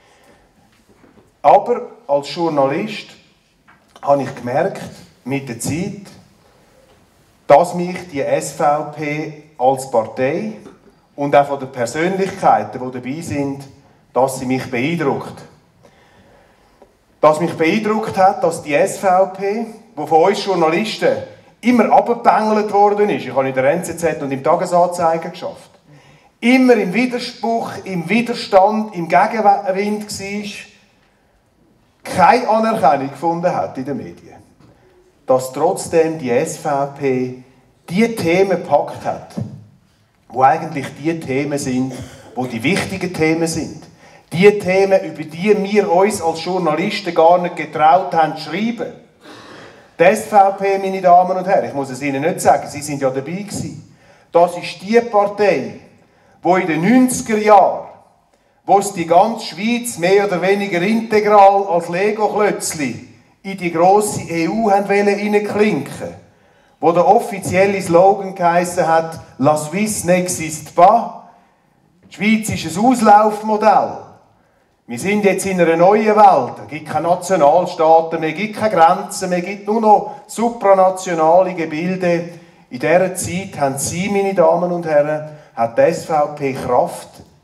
Aber als Journalist habe ich gemerkt, mit der Zeit, dass mich die S V P als Partei und auch von den Persönlichkeiten, die dabei sind, dass sie mich beeindruckt. Dass mich beeindruckt hat, dass die S V P, die von uns Journalisten immer abgepengelt worden ist, ich habe in der N Z Z und im Tagesanzeiger geschafft, immer im Widerspruch, im Widerstand, im Gegenwind war, keine Anerkennung gefunden hat in den Medien, dass trotzdem die S V P die Themen gepackt hat, wo eigentlich die Themen sind, wo die wichtigen Themen sind. Die Themen, über die wir uns als Journalisten gar nicht getraut haben zu schreiben. Die S V P, meine Damen und Herren, ich muss es Ihnen nicht sagen, Sie sind ja dabei gewesen. Das ist die Partei, die in den neunziger Jahren, wo es die ganze Schweiz mehr oder weniger integral als Lego-Klötzli in die grosse E U hineinklinken, wo der offizielle Slogan geheissen hat, «La Suisse n'existe pas». Die Schweiz ist ein Auslaufmodell. Wir sind jetzt in einer neuen Welt. Es gibt keine Nationalstaaten mehr, es gibt keine Grenzen mehr, es gibt nur noch supranationale Gebilde. In dieser Zeit haben Sie, meine Damen und Herren, hat die S V P Kraft, die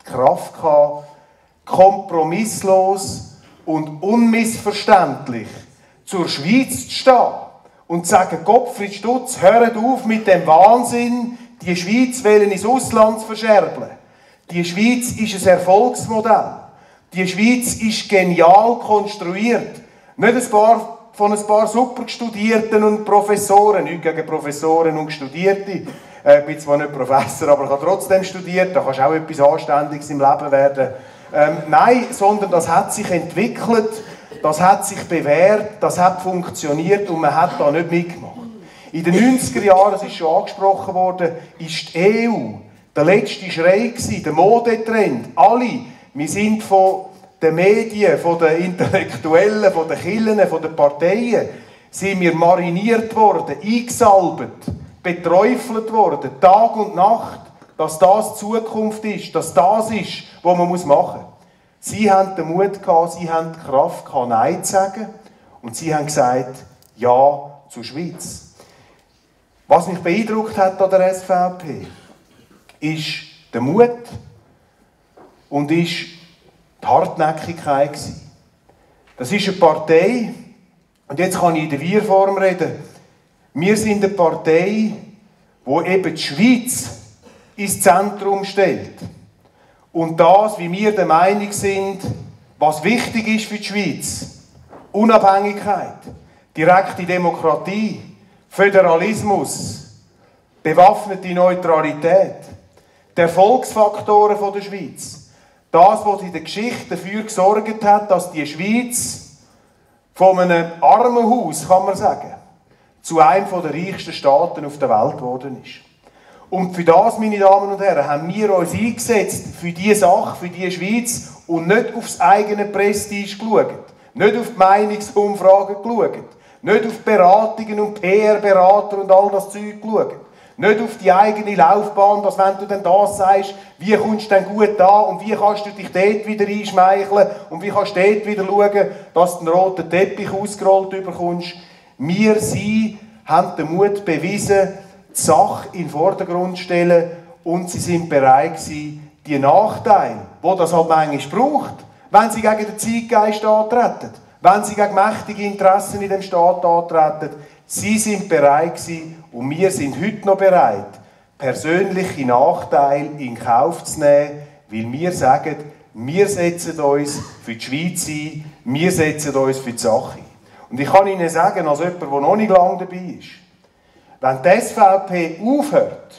Kraft gehabt, kompromisslos und unmissverständlich zur Schweiz zu stehen und zu sagen, Gottfried Stutz, hört auf mit dem Wahnsinn, die Schweiz wollen ins Ausland verscherbeln. Die Schweiz ist ein Erfolgsmodell. Die Schweiz ist genial konstruiert. Nicht ein paar, von ein paar Superstudierten und Professoren, nicht gegen Professoren und Studierte. Ich bin zwar nicht Professor, aber ich habe trotzdem studiert. Da kannst du auch etwas Anständiges im Leben werden. Ähm, nein, sondern das hat sich entwickelt, das hat sich bewährt, das hat funktioniert und man hat da nicht mitgemacht. In den neunziger Jahren, das ist schon angesprochen worden, ist die E U der letzte Schrei gewesen, der Modetrend. Alle, wir sind von den Medien, von den Intellektuellen, von den Kirchen, von den Parteien, sind wir mariniert worden, eingesalbt, beträufelt worden, Tag und Nacht, dass das die Zukunft ist, dass das ist, was man machen muss. Sie haben den Mut gehabt, sie haben die Kraft gehabt, Nein zu sagen und sie haben gesagt, Ja zur Schweiz. Was mich beeindruckt hat an der S V P, ist der Mut und ist die Hartnäckigkeit gewesen. Das ist eine Partei, und jetzt kann ich in der Wir-Form reden, wir sind eine Partei, die eben die Schweiz ins Zentrum stellt. Und das, wie wir der Meinung sind, was wichtig ist für die Schweiz, Unabhängigkeit, direkte Demokratie, Föderalismus, bewaffnete Neutralität, die Erfolgsfaktoren der Schweiz, das, was in der Geschichte dafür gesorgt hat, dass die Schweiz von einem Armenhaus, kann man sagen, zu einem der reichsten Staaten auf der Welt geworden ist. Und für das, meine Damen und Herren, haben wir uns eingesetzt, für diese Sache, für die Schweiz und nicht aufs eigene Prestige geschaut, nicht auf die Meinungsumfragen geschaut, nicht auf Beratungen und P R-Berater und all das Zeug geschaut, nicht auf die eigene Laufbahn, dass wenn du dann das sagst, wie kommst du dann gut an und wie kannst du dich dort wieder einschmeicheln und wie kannst du dort wieder schauen, dass du einen roten Teppich ausgerollt bekommst. Wir sie haben den Mut bewiesen, die Sache in den Vordergrund zu stellen und sie sind bereit gewesen, die Nachteile, die das halt manchmal braucht, wenn sie gegen den Zeitgeist antreten, wenn sie gegen mächtige Interessen in dem Staat antreten, sie sind bereit gewesen und wir sind heute noch bereit, persönliche Nachteile in Kauf zu nehmen, weil wir sagen, wir setzen uns für die Schweiz ein, wir setzen uns für die Sache ein. Und ich kann Ihnen sagen, als jemand, der noch nicht lange dabei ist, wenn die S V P aufhört,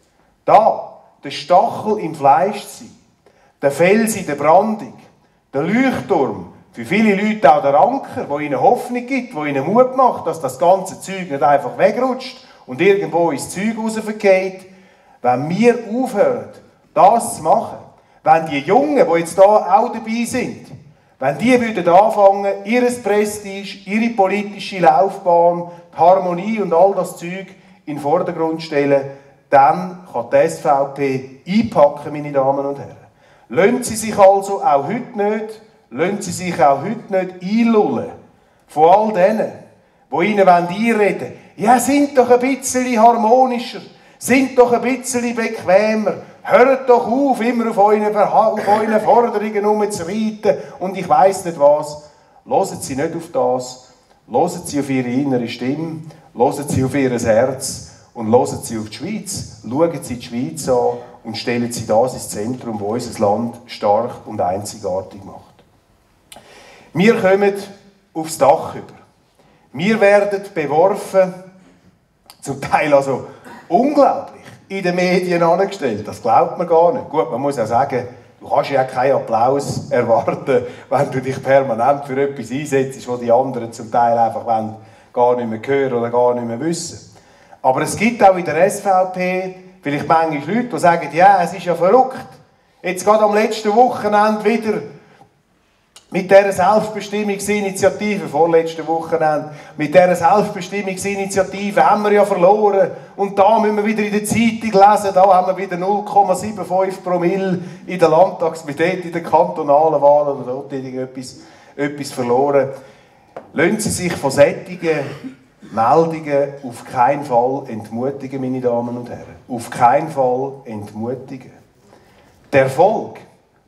da der Stachel im Fleisch zu sein, der Fels in der Brandung, der Leuchtturm, für viele Leute auch der Anker, der ihnen Hoffnung gibt, der ihnen Mut macht, dass das ganze Zeug nicht einfach wegrutscht und irgendwo ins Zeug rausvergeht. Wenn wir aufhören, das zu machen, wenn die Jungen, die jetzt hier auch dabei sind, wenn die würden anfangen, ihr Prestige, ihre politische Laufbahn, die Harmonie und all das Zeug in den Vordergrund stellen, dann kann die S V P einpacken, meine Damen und Herren. Lassen Sie sich also auch heute nicht Lassen Sie sich auch heute nicht einlullen von all denen, die Ihnen einreden wollen, ja, sind doch ein bisschen harmonischer, sind doch ein bisschen bequemer, hört doch auf, immer auf euren, auf euren Forderungen rumzureiten und ich weiss nicht was. Hören Sie nicht auf das, hören Sie auf Ihre innere Stimme, hören Sie auf Ihr Herz und hören Sie auf die Schweiz. Schauen Sie die Schweiz an und stellen Sie das ins Zentrum, das unser Land stark und einzigartig macht. Wir kommen aufs Dach über. Wir werden beworfen, zum Teil also unglaublich, in den Medien angestellt. Das glaubt man gar nicht. Gut, man muss auch sagen, du kannst ja keinen Applaus erwarten, wenn du dich permanent für etwas einsetzt, was die anderen zum Teil einfach wollen, gar nicht mehr hören oder gar nicht mehr wissen. Aber es gibt auch in der S V P vielleicht manchmal Leute, die sagen, ja, es ist ja verrückt. Jetzt gerade am letzten Wochenende wieder mit dieser Selbstbestimmungsinitiative, vorletzte Wochenende, mit dieser Selbstbestimmungsinitiative haben wir ja verloren. Und da müssen wir wieder in der Zeitung lesen, da haben wir wieder null Komma fünfundsiebzig Promille in der Landtags-, mit dort in den kantonalen Wahlen oder dort etwas, etwas verloren. Lassen Sie sich von solchen Meldungen auf keinen Fall entmutigen, meine Damen und Herren. Auf keinen Fall entmutigen. Der Erfolg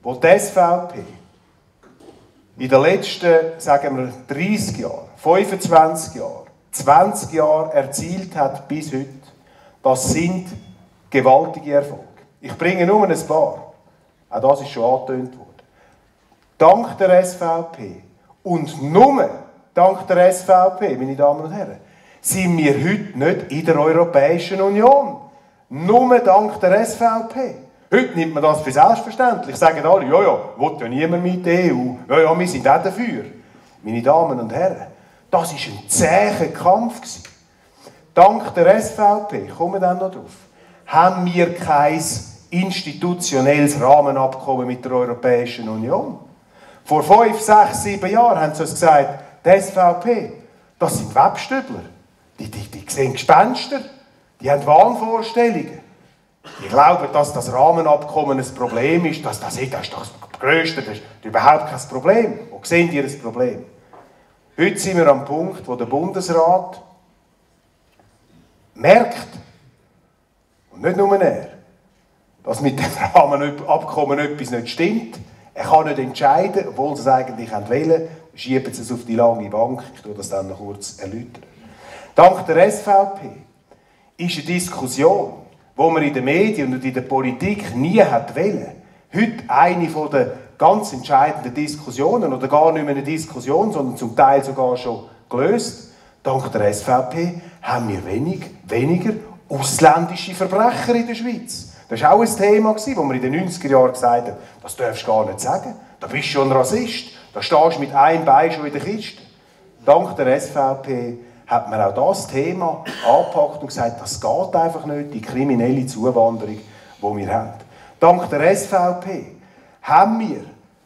wo die S V P in den letzten, sagen wir, dreissig Jahren, fünfundzwanzig Jahren, zwanzig Jahren erzielt hat bis heute, das sind gewaltige Erfolge. Ich bringe nur ein paar. Auch das ist schon angetönt worden. Dank der S V P und nur dank der S V P, meine Damen und Herren, sind wir heute nicht in der Europäischen Union. Nur dank der S V P. Heute nimmt man das für selbstverständlich. Sagen alle, ja, ja, will ja niemand mit der E U. Ja, ja, wir sind auch dafür. Meine Damen und Herren, das war ein zäher Kampf. Dank der S V P, kommen wir dann noch drauf, haben wir kein institutionelles Rahmenabkommen mit der Europäischen Union. Vor fünf, sechs, sieben Jahren haben sie uns gesagt, die S V P, das sind Webstübler. Die, die, die sehen Gespenster, die haben Wahnvorstellungen. Die glauben, dass das Rahmenabkommen ein Problem ist, dass das, das ist das Größte, das ist überhaupt kein Problem. Wo sehen die das Problem? Heute sind wir am Punkt, wo der Bundesrat merkt, und nicht nur er, dass mit dem Rahmenabkommen etwas nicht stimmt. Er kann nicht entscheiden, obwohl sie es eigentlich wollen, schieben sie es auf die lange Bank. Ich tue das dann noch kurz erläutern. Dank der S V P ist eine Diskussion, die man in den Medien und in der Politik nie hat wollen, heute eine der ganz entscheidenden Diskussionen, oder gar nicht mehr eine Diskussion, sondern zum Teil sogar schon gelöst. Dank der S V P haben wir wenig, weniger ausländische Verbrecher in der Schweiz. Das war auch ein Thema, das wir in den neunziger Jahren gesagt haben, das darfst du gar nicht sagen. Da bist du schon ein Rassist. Da stehst du mit einem Bein schon in der Kiste. Dank der S V P hat man auch das Thema angepackt und gesagt, das geht einfach nicht, die kriminelle Zuwanderung, die wir haben. Dank der S V P haben wir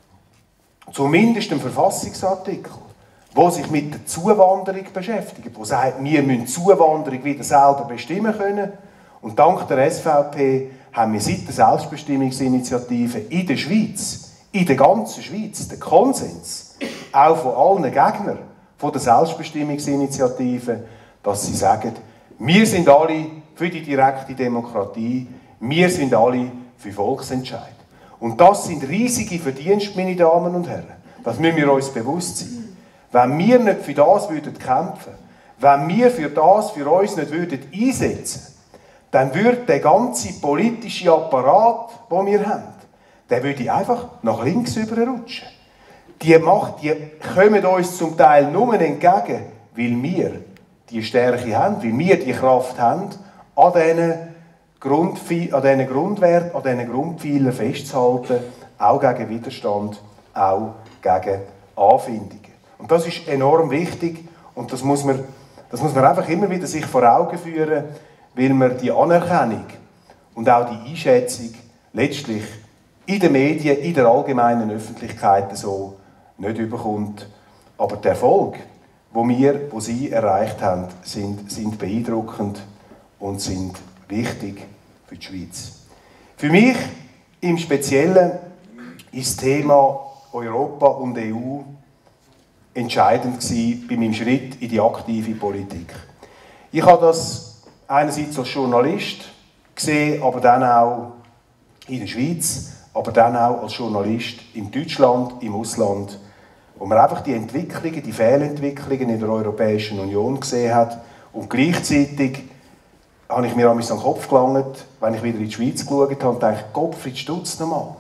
zumindest einen Verfassungsartikel, der sich mit der Zuwanderung beschäftigt, der sagt, wir müssen die Zuwanderung wieder selber bestimmen können. Und dank der S V P haben wir seit der Selbstbestimmungsinitiative in der Schweiz, in der ganzen Schweiz, den Konsens, auch von allen Gegnern von der Selbstbestimmungsinitiative, dass sie sagen, wir sind alle für die direkte Demokratie, wir sind alle für Volksentscheid. Und das sind riesige Verdienste, meine Damen und Herren. Das müssen wir uns bewusst sein. Wenn wir nicht für das würden kämpfen, wenn wir für das für uns nicht würden einsetzen, dann würde der ganze politische Apparat, den wir haben, der würde einfach nach links überrutschen. Die Macht, die kommen uns zum Teil nur entgegen, weil wir die Stärke haben, weil wir die Kraft haben, an diesen, Grundpfeil, an diesen Grundwerten, an diesen Grundpfeilern festzuhalten, auch gegen Widerstand, auch gegen Anfindungen. Und das ist enorm wichtig und das muss man, das muss man einfach immer wieder sich vor Augen führen, weil man die Anerkennung und auch die Einschätzung letztlich in den Medien, in der allgemeinen Öffentlichkeit so nicht überkommt. Aber der Erfolg, den wir, den Sie erreicht haben, sind, sind beeindruckend und sind wichtig für die Schweiz. Für mich im Speziellen ist das Thema Europa und E U entscheidend gewesen bei meinem Schritt in die aktive Politik. Ich habe das einerseits als Journalist gesehen, aber dann auch in der Schweiz, aber dann auch als Journalist in Deutschland, im Ausland, wo man einfach die Entwicklungen, die Fehlentwicklungen in der Europäischen Union gesehen hat und gleichzeitig habe ich mir an den Kopf gelangt, wenn ich wieder in die Schweiz geschaut habe und dachte, Gottfried Stutz nochmal.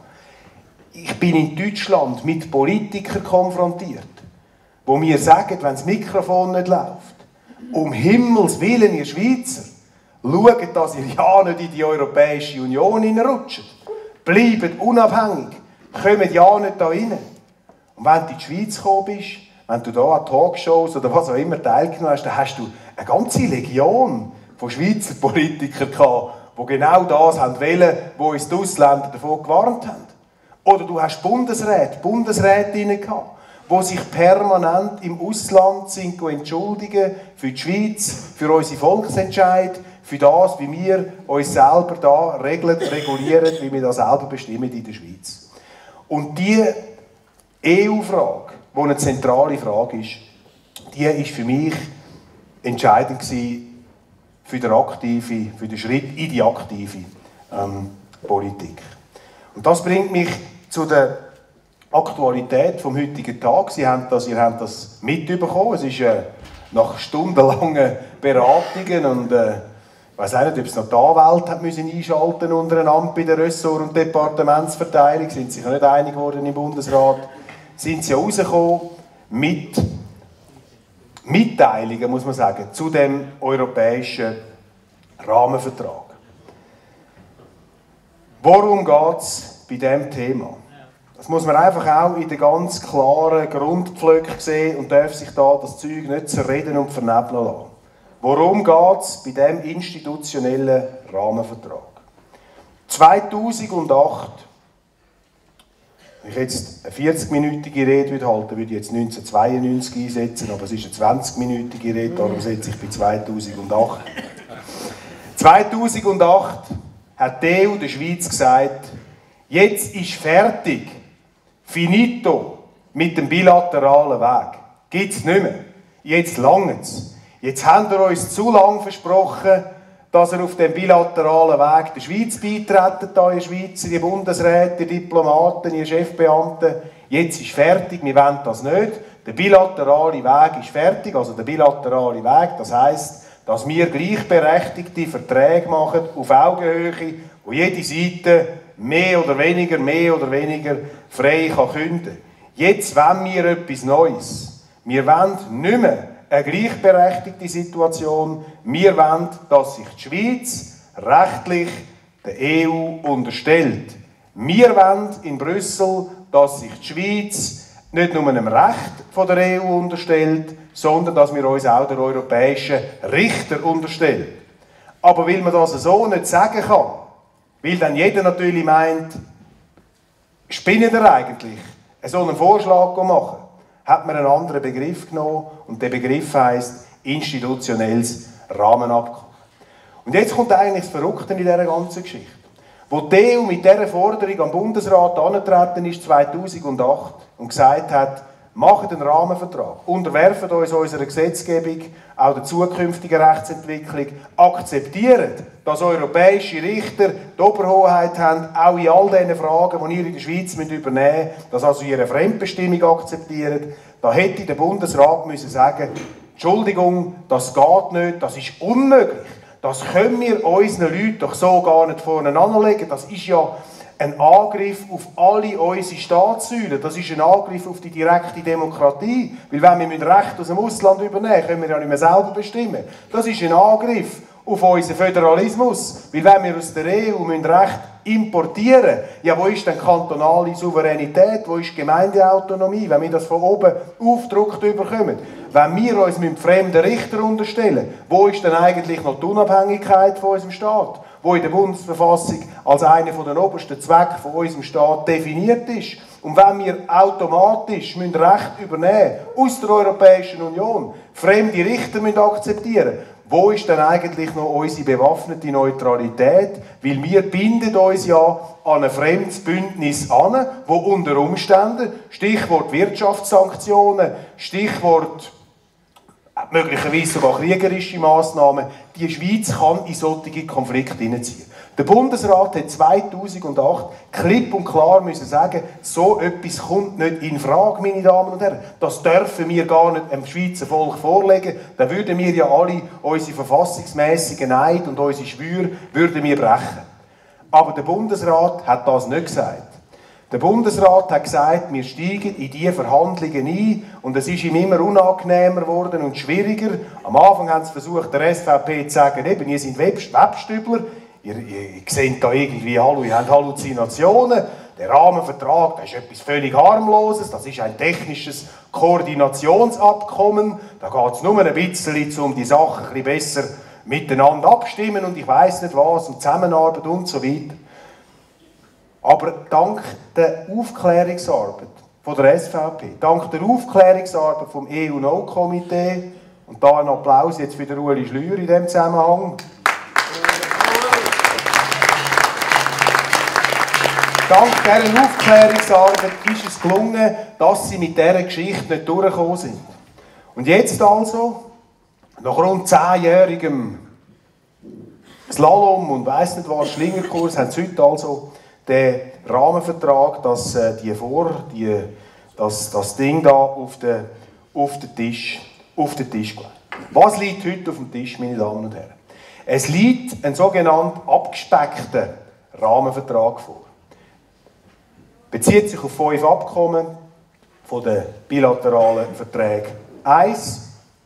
Ich bin in Deutschland mit Politikern konfrontiert, wo mir sagen, wenn das Mikrofon nicht läuft, um Himmels Willen, ihr Schweizer, schaut, dass ihr ja nicht in die Europäische Union hineinrutscht. Bleibt unabhängig, kommt ja nicht da rein. Und wenn du in die Schweiz gekommen bist, wenn du da an Talkshows oder was auch immer teilgenommen hast, dann hast du eine ganze Legion von Schweizer Politikern gehabt, die genau das haben wollen, wo uns die Ausländer davon gewarnt haben. Oder du hast Bundesräte, Bundesrätinnen gehabt, die sich permanent im Ausland sind entschuldigen für die Schweiz, für unsere Volksentscheid, für das, wie wir uns selber da regeln, regulieren, wie wir das selber bestimmen in der Schweiz. Und die E U-Frage, die eine zentrale Frage ist, die ist für mich entscheidend gewesen für den, aktive, für den Schritt in die aktive ähm, Politik. Und das bringt mich zu der Aktualität vom heutigen Tag. Sie haben das, ihr habt das mitbekommen. Es ist äh, nach stundenlangen Beratungen und äh, ich weiss auch nicht, ob es noch die Anwälte hat müssen einschalten untereinander bei der Ressort- und Departementsverteilung, sind sich ja nicht einig geworden im Bundesrat, sind sie rausgekommen mit Mitteilungen, muss man sagen, zu dem europäischen Rahmenvertrag. Worum geht es bei diesem Thema? Das muss man einfach auch in den ganz klaren Grundpflöcken sehen und darf sich da das Zeug nicht zerreden und vernebeln lassen. Worum geht es bei diesem institutionellen Rahmenvertrag? zweitausendacht, wenn ich jetzt eine vierzig-minütige Rede halten würde, würde ich jetzt neunzehnhundertzweiundneunzig einsetzen, aber es ist eine zwanzig-minütige Rede, darum setze ich bei zweitausendacht. zweitausendacht hat die E U der Schweiz gesagt, jetzt ist fertig, finito mit dem bilateralen Weg. Gibt es nicht mehr. Jetzt langt es. Jetzt habt ihr uns zu lange versprochen, dass ihr auf dem bilateralen Weg der Schweiz beitretet, ihr Schweizer, die Bundesräte, die Diplomaten, die Chefbeamten. Jetzt ist fertig, wir wollen das nicht. Der bilaterale Weg ist fertig, also der bilaterale Weg, das heisst, dass wir gleichberechtigte Verträge machen, auf Augenhöhe, wo jede Seite mehr oder weniger, mehr oder weniger frei kann künden. Jetzt wollen wir etwas Neues. Wir wollen nicht mehr eine gleichberechtigte Situation. Wir wollen, dass sich die Schweiz rechtlich der E U unterstellt. Wir wollen in Brüssel, dass sich die Schweiz nicht nur einem Recht von der E U unterstellt, sondern dass wir uns auch der europäischen Richter unterstellen. Aber weil man das so nicht sagen kann, weil dann jeder natürlich meint, spinnt er eigentlich, so einen Vorschlag machen, hat man einen anderen Begriff genommen und der Begriff heisst institutionelles Rahmenabkommen. Und jetzt kommt eigentlich das Verrückte in dieser ganzen Geschichte. Wo die E U mit dieser Forderung am Bundesrat angetreten ist, zweitausendacht, und gesagt hat, macht einen Rahmenvertrag, unterwerfen uns unserer Gesetzgebung, auch der zukünftigen Rechtsentwicklung, akzeptieren, dass europäische Richter die Oberhoheit haben, auch in all diesen Fragen, die ihr in der Schweiz übernehmen müsst, dass also ihre Fremdbestimmung akzeptieren. Da hätte der Bundesrat müssen sagen, Entschuldigung, das geht nicht, das ist unmöglich. Das können wir unseren Leuten doch so gar nicht voneinander legen. Das ist ja ein Angriff auf alle unsere Staatssäulen. Das ist ein Angriff auf die direkte Demokratie. Weil wenn wir Recht aus dem Ausland übernehmen, können wir ja nicht mehr selber bestimmen. Das ist ein Angriff auf unseren Föderalismus. Weil wenn wir aus der E U Recht importieren müssen, ja, wo ist denn kantonale Souveränität? Wo ist Gemeindeautonomie? Wenn wir das von oben aufgedruckt bekommen. Wenn wir uns mit fremden Richter unterstellen, wo ist denn eigentlich noch die Unabhängigkeit von unserem Staat? Wo in der Bundesverfassung als einer der obersten Zwecke von unserem Staat definiert ist. Und wenn wir automatisch müssen Recht übernehmen aus der Europäischen Union, fremde Richter müssen akzeptieren, wo ist denn eigentlich noch unsere bewaffnete Neutralität? Weil wir binden uns ja an ein fremdes Bündnis an, wo unter Umständen, Stichwort Wirtschaftssanktionen, Stichwort möglicherweise sogar kriegerische Massnahmen, die Schweiz kann in solche Konflikte hineinziehen. Der Bundesrat hat zweitausendacht klipp und klar müssen sagen, so etwas kommt nicht in Frage, meine Damen und Herren. Das dürfen wir gar nicht dem Schweizer Volk vorlegen. Dann würden wir ja alle unsere verfassungsmässigen Eid und unsere Schwüre würden wir brechen. Aber der Bundesrat hat das nicht gesagt. Der Bundesrat hat gesagt, wir steigen in diese Verhandlungen ein und es ist ihm immer unangenehmer geworden und schwieriger. Am Anfang haben sie versucht, der S V P zu sagen, eben, ihr seid Webstübler, ihr, ihr, ihr seht da irgendwie, hallo, ihr habt Halluzinationen. Der Rahmenvertrag, das ist etwas völlig harmloses, das ist ein technisches Koordinationsabkommen. Da geht es nur ein bisschen um die Sachen ein bisschen besser miteinander abstimmen und ich weiss nicht was und Zusammenarbeit und so weiter. Aber dank der Aufklärungsarbeit von der S V P, dank der Aufklärungsarbeit vom E U-No-Komitee, und da ein Applaus jetzt für den Ueli Schlür in diesem Zusammenhang, dank dieser Aufklärungsarbeit ist es gelungen, dass sie mit dieser Geschichte nicht durchgekommen sind. Und jetzt also, nach rund zehnjährigem Slalom und weiss nicht was, Schlingerkurs, haben sie heute also den Rahmenvertrag, dass äh, die vor, die, das, das Ding da auf den, auf den Tisch, auf den Tisch gelegt. Was liegt heute auf dem Tisch, meine Damen und Herren? Es liegt ein sogenannter abgespeckter Rahmenvertrag vor. Bezieht sich auf fünf Abkommen von den bilateralen Verträgen. Eins.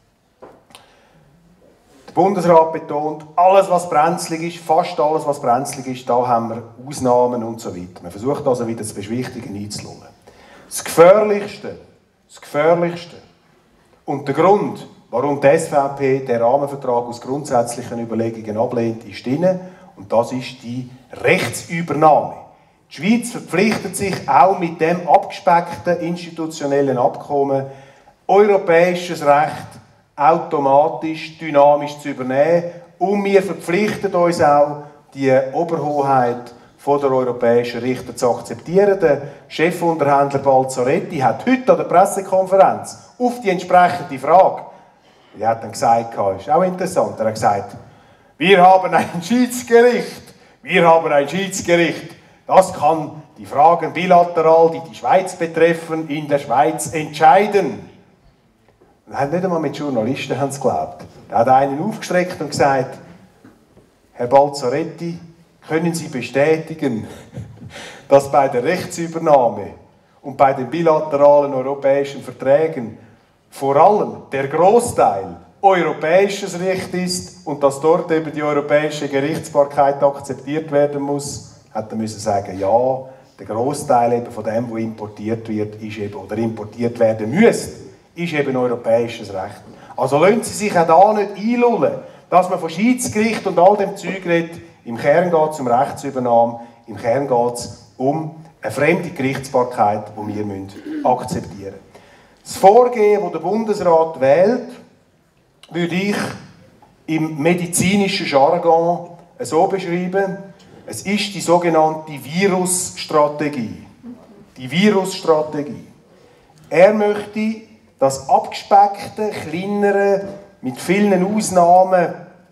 Der Bundesrat betont, alles was brenzlig ist, fast alles was brenzlig ist, da haben wir Ausnahmen und so weiter. Man versucht also wieder das Beschwichtigen einzulullen. Das Gefährlichste, das Gefährlichste und der Grund, warum die S V P den Rahmenvertrag aus grundsätzlichen Überlegungen ablehnt, ist drin, und das ist die Rechtsübernahme. Die Schweiz verpflichtet sich auch mit dem abgespeckten institutionellen Abkommen, europäisches Recht automatisch, dynamisch zu übernehmen, und wir verpflichten uns auch, die Oberhoheit von der europäischen Richter zu akzeptieren. Der Chefunterhändler Balzaretti hat heute an der Pressekonferenz auf die entsprechende Frage, er hat dann gesagt, ist auch interessant, er hat gesagt, wir haben ein Schiedsgericht, wir haben ein Schiedsgericht, das kann die Fragen bilateral, die die Schweiz betreffen, in der Schweiz entscheiden. Er hat nicht einmal mit Journalisten geglaubt. Er hat einen aufgestreckt und gesagt, Herr Balzaretti, können Sie bestätigen, dass bei der Rechtsübernahme und bei den bilateralen europäischen Verträgen vor allem der Großteil europäisches Recht ist und dass dort eben die europäische Gerichtsbarkeit akzeptiert werden muss, hat er müssen sagen, ja, der Großteil eben von dem, was importiert wird, ist eben, oder importiert werden müsste, ist eben europäisches Recht. Also lassen Sie sich auch da nicht einlullen, dass man von Schiedsgericht und all dem Zeug redet. Im Kern geht es um Rechtsübernahme, im Kern geht es um eine fremde Gerichtsbarkeit, die wir akzeptieren müssen. Das Vorgehen, das der Bundesrat wählt, würde ich im medizinischen Jargon so beschreiben, es ist die sogenannte Virusstrategie. Die Virusstrategie. Er möchte das abgespeckte, kleinere, mit vielen Ausnahmen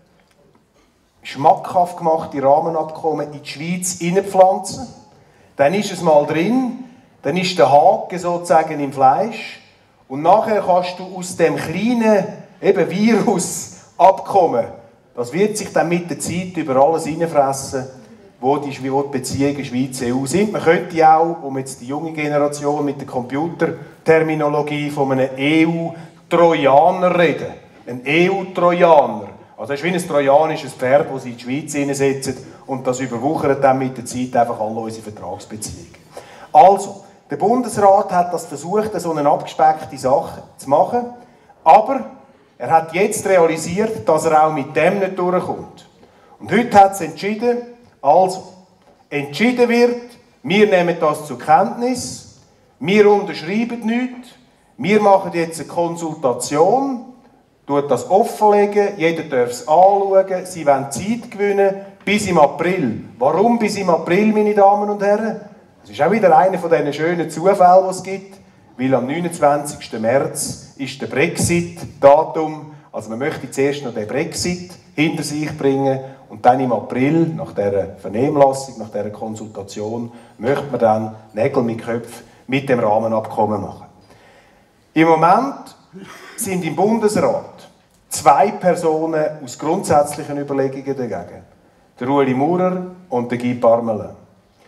schmackhaft gemachte Rahmenabkommen in die Schweiz hineinpflanzen. Dann ist es mal drin, dann ist der Haken sozusagen im Fleisch. Und nachher kannst du aus dem kleinen eben Virusabkommen, das wird sich dann mit der Zeit über alles hineinfressen, wo die, wo die Beziehungen Schweiz-E U sind. Man könnte auch, um jetzt die junge Generation mit der Computerterminologie von einem E U-Trojaner reden. Ein E U-Trojaner. Also das ist wie ein trojanisches Pferd, das sie in die Schweiz hineinsetzen und das überwuchert dann mit der Zeit einfach alle unsere Vertragsbeziehungen. Also, der Bundesrat hat das versucht, so eine abgespeckte Sache zu machen, aber er hat jetzt realisiert, dass er auch mit dem nicht durchkommt. Und heute hat es entschieden, also, entschieden wird, wir nehmen das zur Kenntnis, wir unterschreiben nichts, wir machen jetzt eine Konsultation, tut das offenlegen, jeder darf es anschauen, sie wollen Zeit gewinnen, bis im April. Warum bis im April, meine Damen und Herren? Das ist auch wieder einer von diesen schönen Zufällen, die es gibt, weil am neunundzwanzigsten März ist der Brexit-Datum, also man möchte zuerst noch den Brexit hinter sich bringen und dann im April, nach dieser Vernehmlassung, nach dieser Konsultation, möchte man dann Nägel mit Köpfen mit dem Rahmenabkommen machen. Im Moment sind im Bundesrat zwei Personen aus grundsätzlichen Überlegungen dagegen. Der Ueli Maurer und der Guy Parmelin.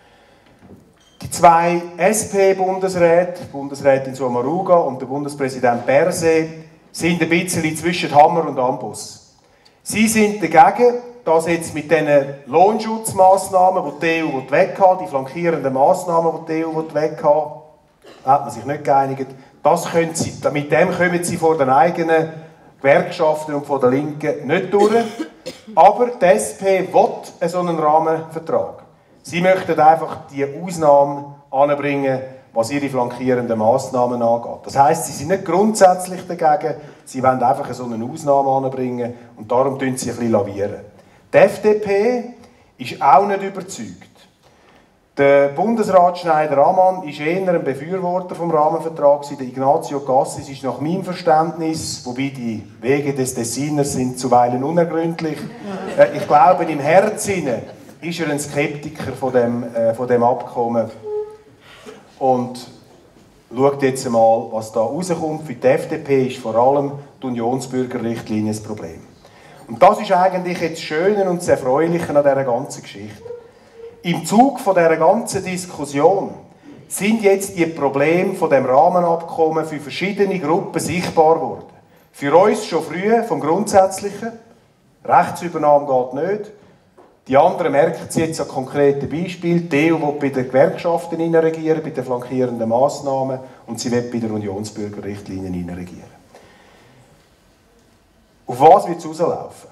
Die zwei S P-Bundesräte, Bundesrätin Sommaruga und der Bundespräsident Berset, sind ein bisschen zwischen Hammer und Amboss. Sie sind dagegen, dass jetzt mit diesen Lohnschutzmaßnahmen, die die E U weghaben, die flankierenden Massnahmen, die die E U weghaben, hat man sich nicht geeinigt. Das können sie, mit dem kommen sie vor den eigenen Gewerkschaften und von der Linken nicht durch. Aber die S P will so einen Rahmenvertrag. Sie möchten einfach die Ausnahmen anbringen, was ihre flankierenden Massnahmen angeht. Das heisst, sie sind nicht grundsätzlich dagegen, sie wollen einfach so eine Ausnahme anbringen und darum tun sie ein bisschen lavieren. Die F D P ist auch nicht überzeugt. Der Bundesrat Schneider-Ammann ist eher ein Befürworter vom Rahmenvertrag. Der Ignazio Cassis ist nach meinem Verständnis, wobei die Wege des Tessiners sind zuweilen unergründlich, äh, ich glaube im Herzen ist er ein Skeptiker von dem, äh, von dem Abkommen und schaut jetzt einmal, was da rauskommt. Für die F D P ist vor allem die Unionsbürgerrichtlinie das Problem. Und das ist eigentlich jetzt das Schöne und das Erfreuliche an dieser ganzen Geschichte. Im Zug von dieser ganzen Diskussion sind jetzt die Probleme von dem Rahmenabkommen für verschiedene Gruppen sichtbar geworden. Für uns schon früh vom Grundsätzlichen. Rechtsübernahme geht nicht. Die anderen merken es jetzt an konkreten Beispielen. Die E U will bei den Gewerkschaften regieren, bei den flankierenden Massnahmen, und sie will bei der Unionsbürgerrichtlinie regieren. Auf was wird es rauslaufen?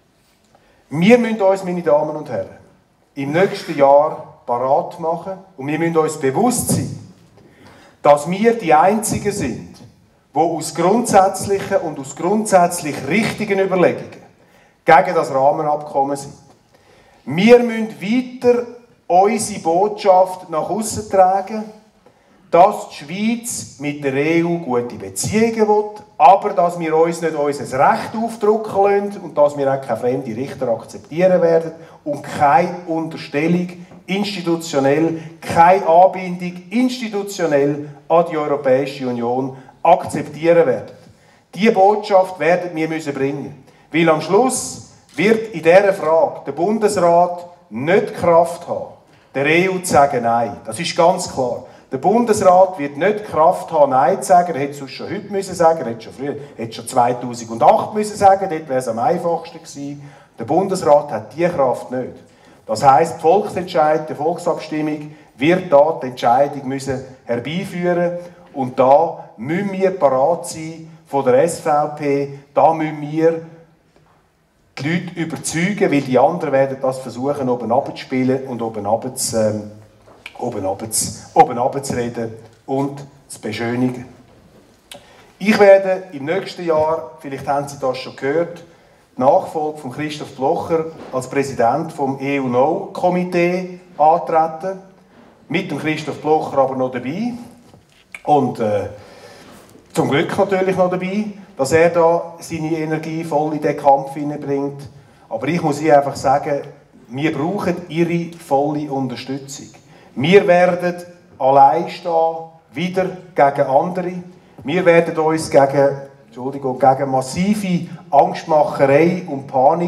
Wir müssen uns, meine Damen und Herren, im nächsten Jahr parat machen und wir müssen uns bewusst sein, dass wir die Einzigen sind, die aus grundsätzlichen und aus grundsätzlich richtigen Überlegungen gegen das Rahmenabkommen sind. Wir müssen weiter unsere Botschaft nach aussen tragen, dass die Schweiz mit der E U gute Beziehungen will, aber dass wir uns nicht unser Recht aufdrücken lassen und dass wir auch keine fremden Richter akzeptieren werden und keine Unterstellung institutionell, keine Anbindung institutionell an die Europäische Union akzeptieren werden. Diese Botschaft werden wir müssen bringen. Weil am Schluss wird in dieser Frage der Bundesrat nicht Kraft haben, der E U zu sagen Nein. Das ist ganz klar. Der Bundesrat wird nicht Kraft haben, Nein zu sagen. Er hätte es schon heute müssen sagen, er hätte schon früher, er hätte schon zweitausendacht müssen sagen, dort wäre es am einfachsten gewesen. Der Bundesrat hat diese Kraft nicht. Das heisst, die Volksentscheid, die Volksabstimmung wird da die Entscheidung müssen herbeiführen. Und da müssen wir parat sein von der S V P, da müssen wir die Leute überzeugen, weil die anderen werden das versuchen, oben runterzuspielen und oben runterzureden oben runterzureden und zu beschönigen. Ich werde im nächsten Jahr, vielleicht haben Sie das schon gehört, die Nachfolge von Christoph Blocher als Präsident vom E U-No-Komitee antreten. Mit dem Christoph Blocher aber noch dabei. Und äh, zum Glück natürlich noch dabei, dass er da seine Energie voll in den Kampf hineinbringt. Aber ich muss Ihnen einfach sagen, wir brauchen Ihre volle Unterstützung. Wir werden allein stehen, wieder gegen andere. Wir werden uns gegen, Entschuldigung, gegen massive Angstmacherei und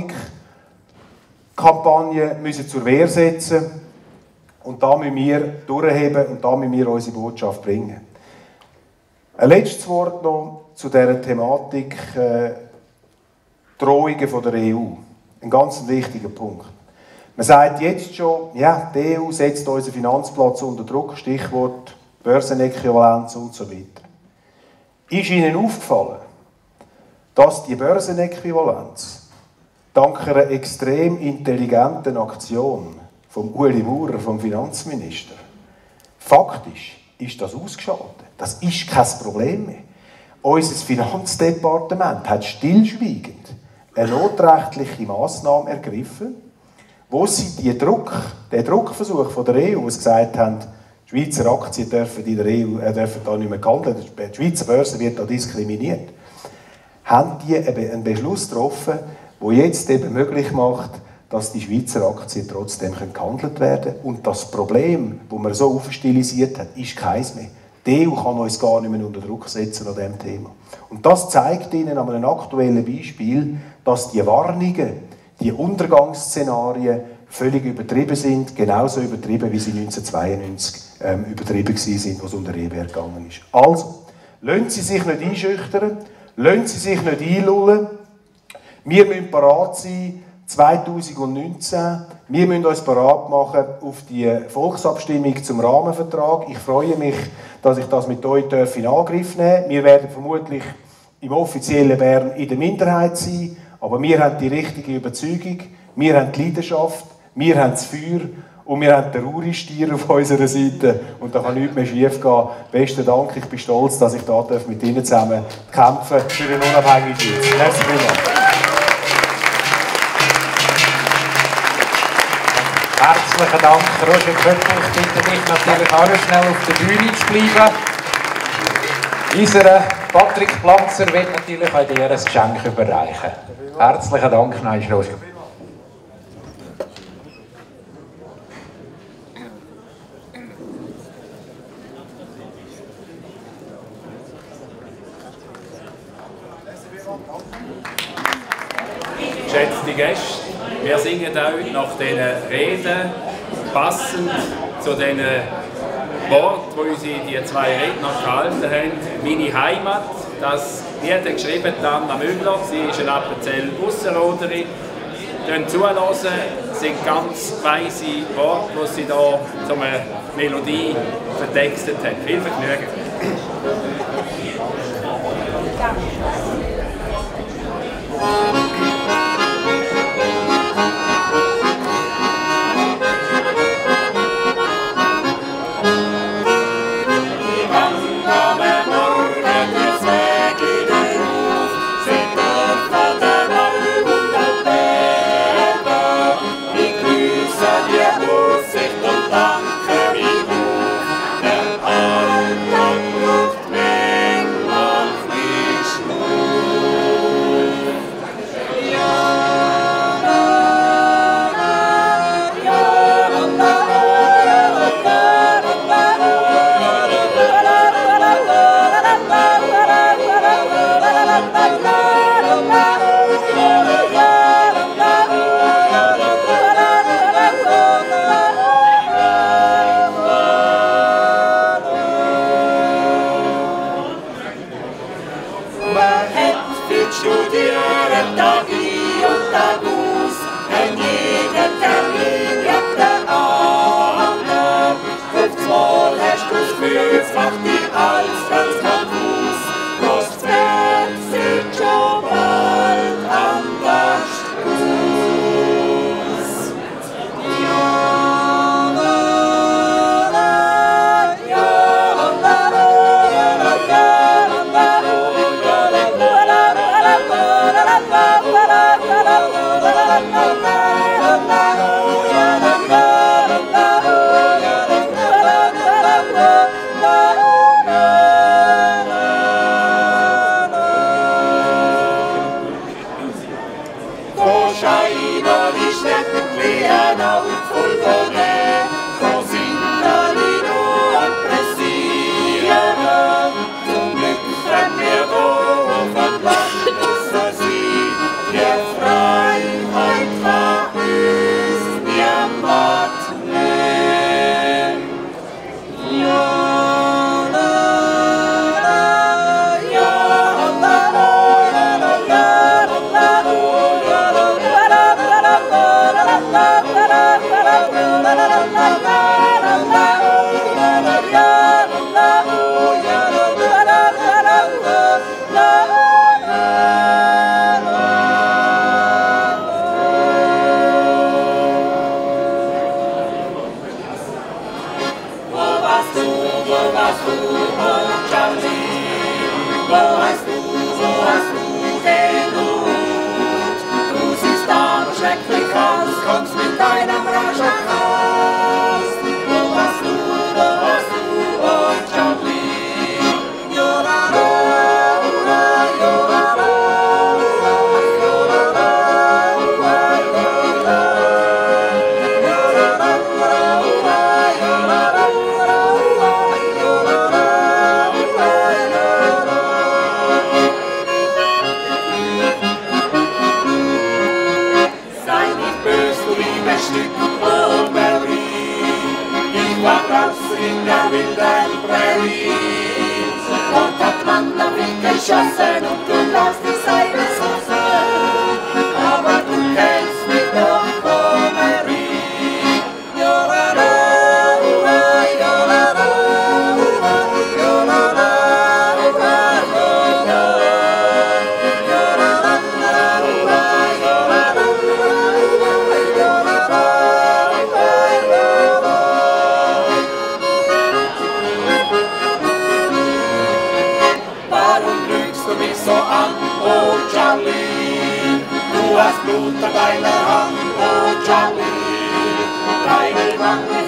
Panikkampagnen müssen zur Wehr setzen. Und da müssen wir durchheben und da müssen wir unsere Botschaft bringen. Ein letztes Wort noch zu dieser Thematik äh, Drohungen von der E U. Ein ganz wichtiger Punkt. Man sagt jetzt schon, ja, die E U setzt unseren Finanzplatz unter Druck, Stichwort Börsenäquivalenz und so weiter. Ist Ihnen aufgefallen, dass die Börsenäquivalenz dank einer extrem intelligenten Aktion vom Ueli Maurer, vom Finanzminister, faktisch ist das ausgeschaltet. Das ist kein Problem mehr. Unser Finanzdepartement hat stillschweigend eine notrechtliche Massnahme ergriffen, wo sie die Druck, den Druckversuch von der E U, die gesagt haben, die Schweizer Aktien dürfen in der E U äh, dürfen da nicht mehr gehandelt werden, die Schweizer Börse wird da diskriminiert, haben die einen Beschluss getroffen, der jetzt eben möglich macht, dass die Schweizer Aktien trotzdem gehandelt werden können. Und das Problem, das man so aufstilisiert hat, ist keins mehr. Die E U kann uns gar nicht mehr unter Druck setzen an diesem Thema. Und das zeigt Ihnen an einem aktuellen Beispiel, dass die Warnungen, die Untergangsszenarien völlig übertrieben sind, genauso übertrieben, wie sie neunzehnhundertzweiundneunzig ähm, übertrieben sind, was unter E B R gegangen ist. Also, lassen Sie sich nicht einschüchtern, lassen Sie sich nicht einlullen. Wir müssen parat sein, zweitausendneunzehn. Wir müssen uns parat machen auf die Volksabstimmung zum Rahmenvertrag. Ich freue mich, dass ich das mit euch in Angriff nehmen darf. Wir werden vermutlich im offiziellen Bern in der Minderheit sein, aber wir haben die richtige Überzeugung, wir haben die Leidenschaft, wir haben das Feuer und wir haben den Uri-Stier auf unserer Seite und da kann nichts mehr schief gehen. Besten Dank, ich bin stolz, dass ich da mit Ihnen zusammen kämpfen für eine unabhängige Schweiz. Herzlichen Dank. Herzlichen Dank, Roger Köppel. Ich bitte dich natürlich auch schnell auf der Bühne zu bleiben. Unser Patrick Planzer wird natürlich auch dir ein Geschenk überreichen. Herzlichen Dank, nein, Roger. geschätzte Gäste, wir singen euch nach diesen Reden passend zu den Worten, die unsere die zwei Redner gehalten haben. Meine Heimat, das Lied geschrieben Anna Müller, sie ist eine Appenzell Ausserrhoderin. Hören zuhören, sind ganz weise Worte, die sie hier zu einer Melodie vertextet hat. Viel Vergnügen!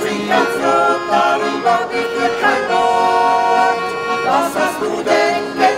Was hast du denn